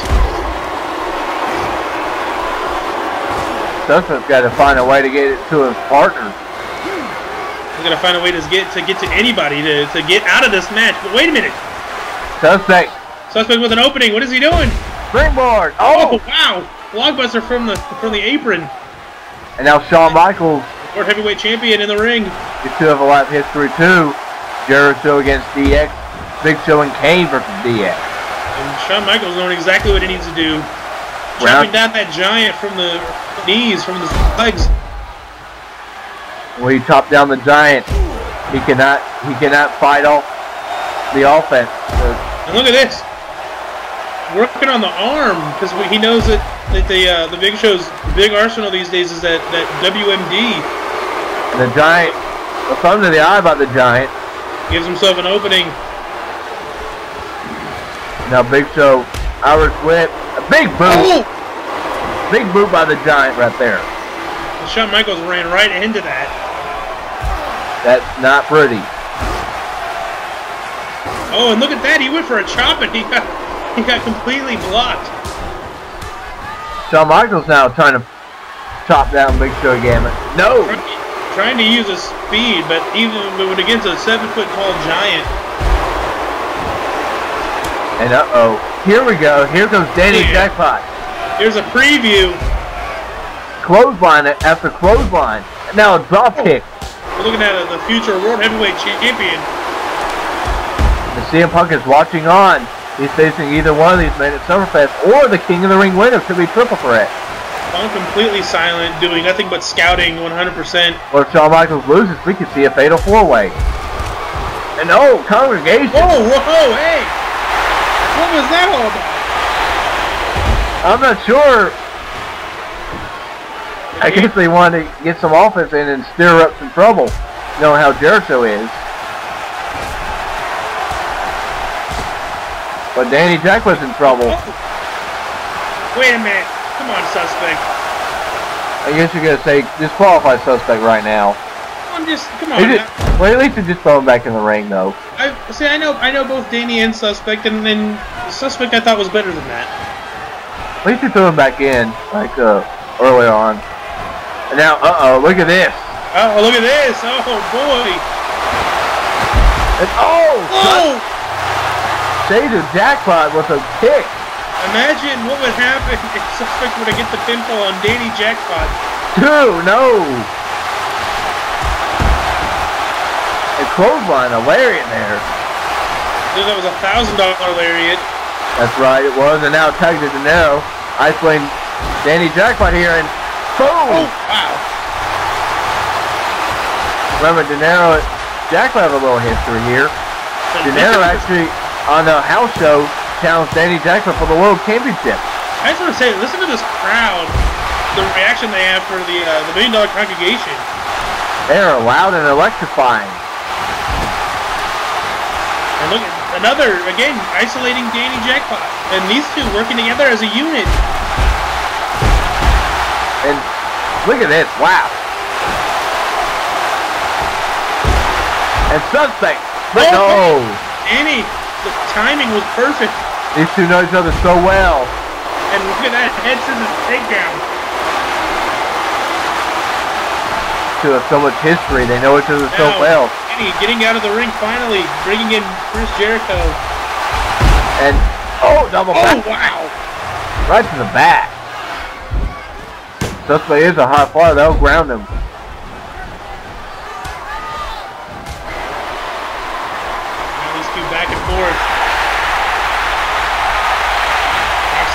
Suspect's got to find a way to get it to his partner.
He's got to find a way to get to get to anybody to, to get out of this match. But wait a minute.
Suspect.
Suspect with an opening. What is he doing?
Springboard. Oh,
oh wow. Blockbuster from the from the apron.
And now Shawn Michaels,
World Heavyweight Champion, in the ring.
The two have a lot of history too. Jericho against D X. Big Show and Kane versus D X.
And Shawn Michaels knowing exactly what he needs to do. Chopping down that giant from the knees, from the legs.
When he chopped down the giant, he cannot he cannot fight off the offense.
And look at this. Working on the arm, because he knows that, that the uh, the Big Show's big arsenal these days is that, that W M D.
And the giant, a thumb to the eye by the giant.
Gives himself an opening.
Now Big Show, Irish whip, a big boot. Oh! Big boot by the giant right there.
And Shawn Michaels ran right into that.
That's not pretty.
Oh, and look at that, he went for a chop and he got, he got completely blocked.
Shawn Michaels now trying to chop down Big Show again. No!
Trying to use his speed, but even when against a seven foot tall giant.
And uh-oh, here we go. Here comes Danny
Yeah.
Jackpot.
Here's a preview.
Clothesline after clothesline. And now a drop kick.
We're looking at the future World Heavyweight Champion.
And C M Punk is watching on. He's facing either one of these men at Summerfest, or the King of the Ring winner. Could be triple threat.
Punk completely silent, doing nothing but scouting one hundred percent.
Or if Shawn Michaels loses, we could see a fatal four-way. And oh, congregation.
Whoa, whoa, hey! What was that all about?
I'm not sure. I guess they wanted to get some offense in and stir up some trouble, knowing how Jericho is. But Danny Jack was in trouble.
Oh. Wait a minute. Come on, suspect.
I guess you're going to say disqualify suspect right now.
I'm just, come on.
Just, well, at least they just throw him back in the ring, though.
I see. I know. I know both Danny and suspect, and then suspect I thought was better than that.
At least they threw him back in, like uh, earlier on. And now, uh-oh, look at this.
Oh, look at this. Oh, boy.
And, oh!
Oh!
Save the Jackpot with a kick.
Imagine what would happen if suspect were to get the pinfall on Danny Jackpot.
Two, no. A clothesline, a lariat there.
That was a thousand dollar lariat.
That's right, it was. And now tagged to De Niro. Isolating Danny Jackpot here, and boom!
Oh, wow.
Remember, De Niro and Jackpot have a little history here. De Niro actually, on the house show, challenged Danny Jackpot for the World Championship.
I just want to say, listen to this crowd, the reaction they have for the uh, the Million Dollar Congregation.
They are loud and electrifying.
And look, another, again, isolating Danny Jackpot. And these two working together as a unit.
And look at this, wow. And suspect, but
Oh,
no.
Danny, the timing was perfect.
These two know each other so well.
And look at that head scissors takedown.
Two have so much history, they know each other so
Now,
well.
Danny getting out of the ring finally, bringing in Chris Jericho.
And, oh, double
Oh,
back.
wow.
Right to the back. Suspect is a high flyer, they'll ground him.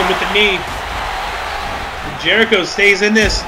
him with the knee. Jericho stays in this.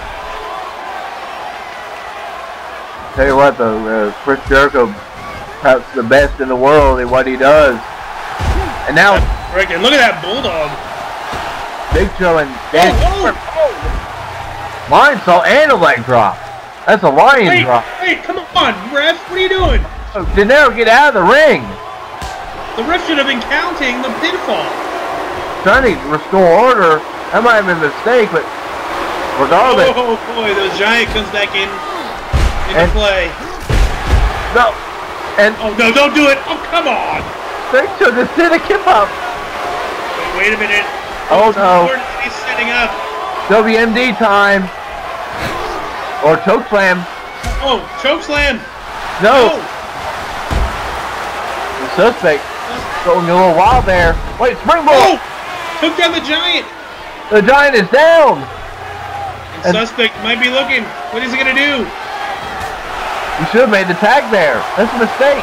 Tell you what, though, uh, Chris Jericho, perhaps the best in the world at what he does. And now,
right, and look at that bulldog.
Big Show and Dan.
Oh, oh.
Lion saw and a leg drop. That's a lion
wait,
drop.
Wait, come on, ref. What are you doing?
Oh, De Niro, get out of the ring.
The ref should have been counting the pinfall.
Trying to restore order. That might have been a mistake, but regardless.
Oh boy, the Giant comes back in into
and,
play.
No, and
oh no, don't do it! Oh come on!
Big Show just did a kip up.
Wait, wait a minute.
Oh no!
He's setting up.
W M D time or choke slam.
Oh, choke slam.
No.
no.
The suspect going a little wild there. Wait, springboard.
Oh, took down the Giant.
The Giant is down.
And suspect might be looking. What is he gonna do?
You should have made the tag there. That's a mistake.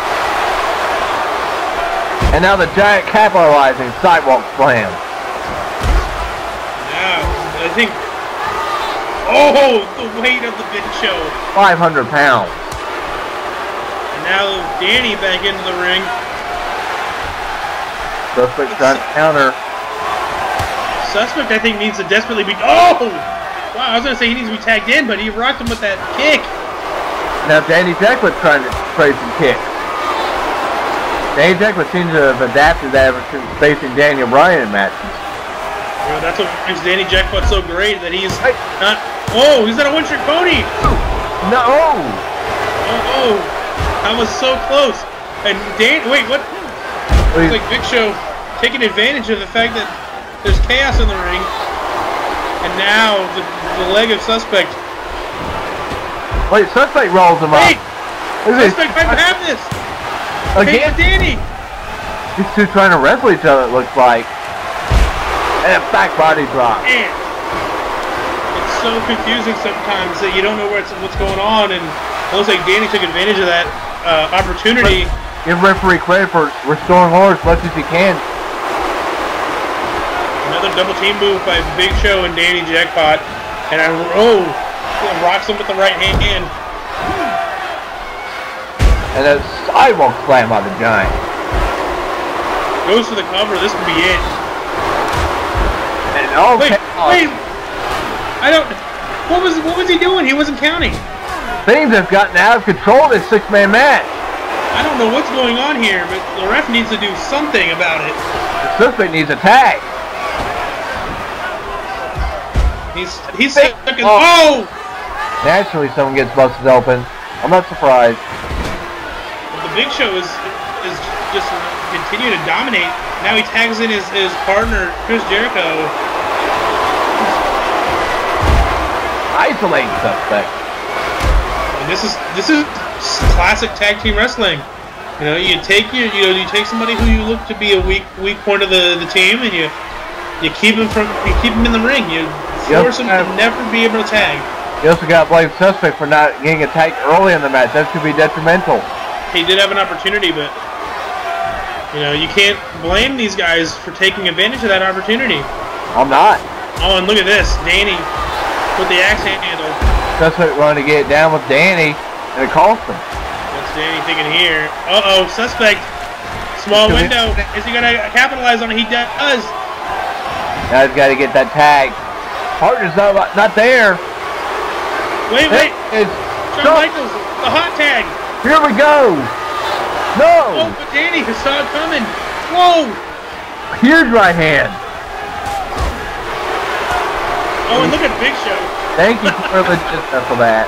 And now the Giant capitalizing sidewalk slam.
Now, I think. Oh, the weight of the Big Show.
five hundred pounds.
And now Danny back into the ring.
Suspect trying to counter.
Suspect, I think, needs to desperately be. Oh! Wow, I was going to say he needs to be tagged in, but he rocked him with that kick.
Now Danny Jekyll trying to trade some kicks. Danny Jekyll seems to have adapted that ever since facing Daniel Bryan in matches.
You know, that's what makes Danny Jackpot so great, that he's not. Oh, he's not a one-trick pony!
No!
Oh, oh. That was so close. And Dan, wait, what? It's like Big Show taking advantage of the fact that there's chaos in the ring. And now the, the leg of Suspect.
Wait, Suspect rolls him
Wait!
up.
Suspect might have this!
Again?
Danny!
These two trying to wrestle each other, it looks like. And a back body drop.
Man, it's so confusing sometimes that you don't know what's, what's going on. And it looks like Danny took advantage of that uh, opportunity.
Give referee credit for restoring order as much as he can.
Another double team move by Big Show and Danny Jackpot. And I oh, rocks him with the right hand.
And a sidewalk slam by the Giant.
Goes for the cover. This could be it.
And oh,
wait, wait. I don't. What was what was he doing? He wasn't counting.
Things have gotten out of control in this six-man match.
I don't know what's going on here, but the ref needs to do something about it.
The suspect needs a tag.
He's he's stuck in. Oh!
Naturally, someone gets busted open. I'm not surprised.
The Big Show is is just continuing to dominate. Now he tags in his, his partner, Chris Jericho.
Isolating Suspect.
And this is this is classic tag team wrestling. You know, you take your you know you take somebody who you look to be a weak weak point of the, the team, and you you keep him from you keep him in the ring. You force him to never be able to tag.
You also got to blame Suspect for not getting attacked early in the match. That could be detrimental.
He did have an opportunity, but you know you can't blame these guys for taking advantage of that opportunity.
I'm not.
Oh, and look at this, Danny with the axe handle.
Suspect wanted to get it down with Danny, and it cost him.
What's Danny thinking here? Uh-oh, Suspect. Small window. Is he going to capitalize on it? He does.
Now he's got to get that tag. Partner's not, not there.
Wait, wait.
It's
Shawn Michaels, the hot tag.
Here we go. No.
Oh, but Danny saw it coming. Whoa.
Huge right hand.
Oh, and look at Big Show.
Thank you for legitimacy for that.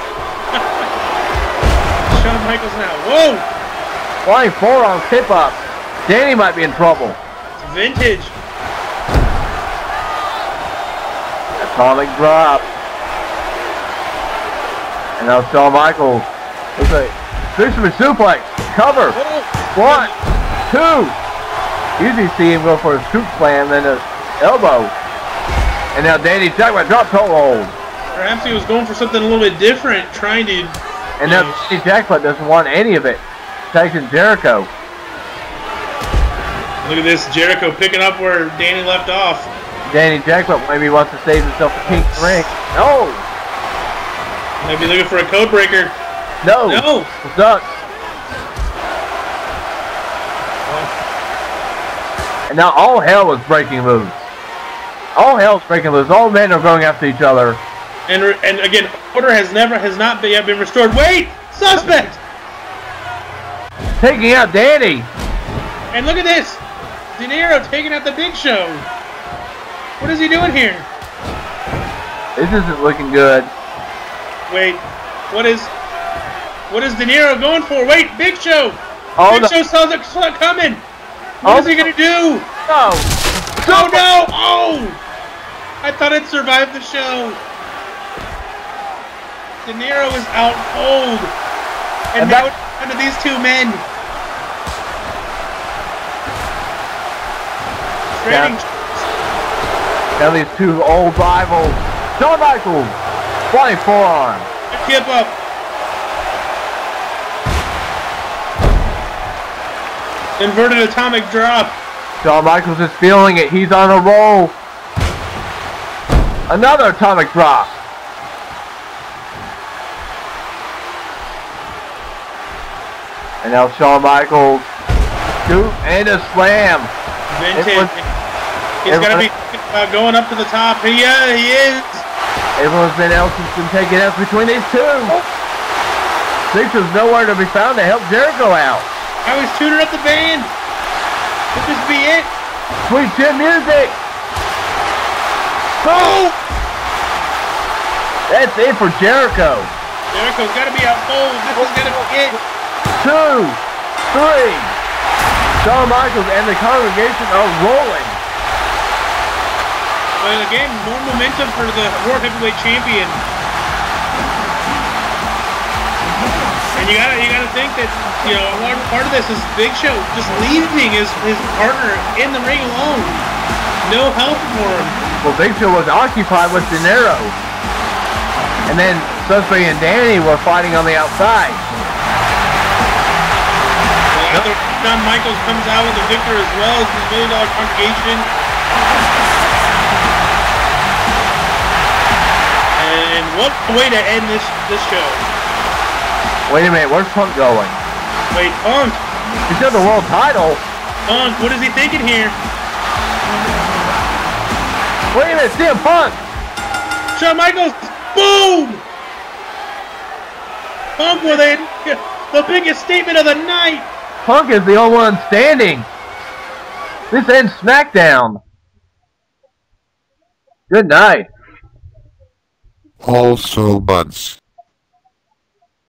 Shawn Michaels now. Whoa.
Flying forearm tip up. Danny might be in trouble.
It's vintage.
Atomic drop. And now Shawn Michaels. Looks like fisherman suplex. Cover.
Whoa.
One, two. Usually see him go for a scoop slam, then a elbow. And now Danny Jackpot drop toe hold.
Perhaps he was going for something a little bit different, trying to.
And now know. Danny Jackpot doesn't want any of it. Taking Jericho.
Look at this, Jericho picking up where Danny left off.
Danny Jackpot maybe wants to save himself a King's ring. No!
Maybe looking for a code breaker.
No!
No!
Stuck. And now all hell is breaking loose. All hell is breaking loose. All men are going after each other.
And and again, order has never has not been, yet been restored. Wait! Suspect!
Taking out Danny!
And look at this! De Niro taking out the Big Show! What is he doing here?
This isn't looking good.
Wait, what is... What is De Niro going for? Wait, Big Show!
Oh,
Big
no.
Show saw it coming! What
Oh,
is he gonna do?
No!
Oh no! Oh! I thought it survived the show! De Niro is out cold! And,
And
now
that-
it's down to these two men! Trading...
Now these two old rivals. Shawn Michaels! Flying forearm.
Kip up! Inverted atomic drop!
Shawn Michaels is feeling it. He's on a roll. Another atomic drop. And now Shawn Michaels. Scoop and a slam.
Vintage.
Everyone-
He's got to be
everyone-
uh, going up to the top. Yeah, he is!
Everyone's been else has been taken out between these two. Sixer's nowhere to be found to help Jericho out.
I was tuning up the band! Could this be it?
Sweet chin music.
Oh!
That's it for Jericho.
Jericho's got to be out cold. This is going to be it.
Two, three. Shawn Michaels and the congregation are rolling.
But again, more momentum for the World Heavyweight Champion. And you gotta, you gotta think that, you know, part, part of this is Big Show just leaving his, his partner in the ring alone. No help for him.
Well, Big Show was occupied with De Niro. And then Susprey and Danny were fighting on the outside.
Well, either Shawn Michaels comes out with a victor as well as the Million Dollar Congregation. And what a way to end this this show.
Wait a minute, where's Punk going?
Wait, Punk.
He's got the world title.
Punk, what is he thinking here?
Wait a minute, C M Punk.
Shawn Michaels, boom! Punk with a, the biggest statement of the night.
Punk is the only one standing. This ends Smackdown. Good night.
Also buds.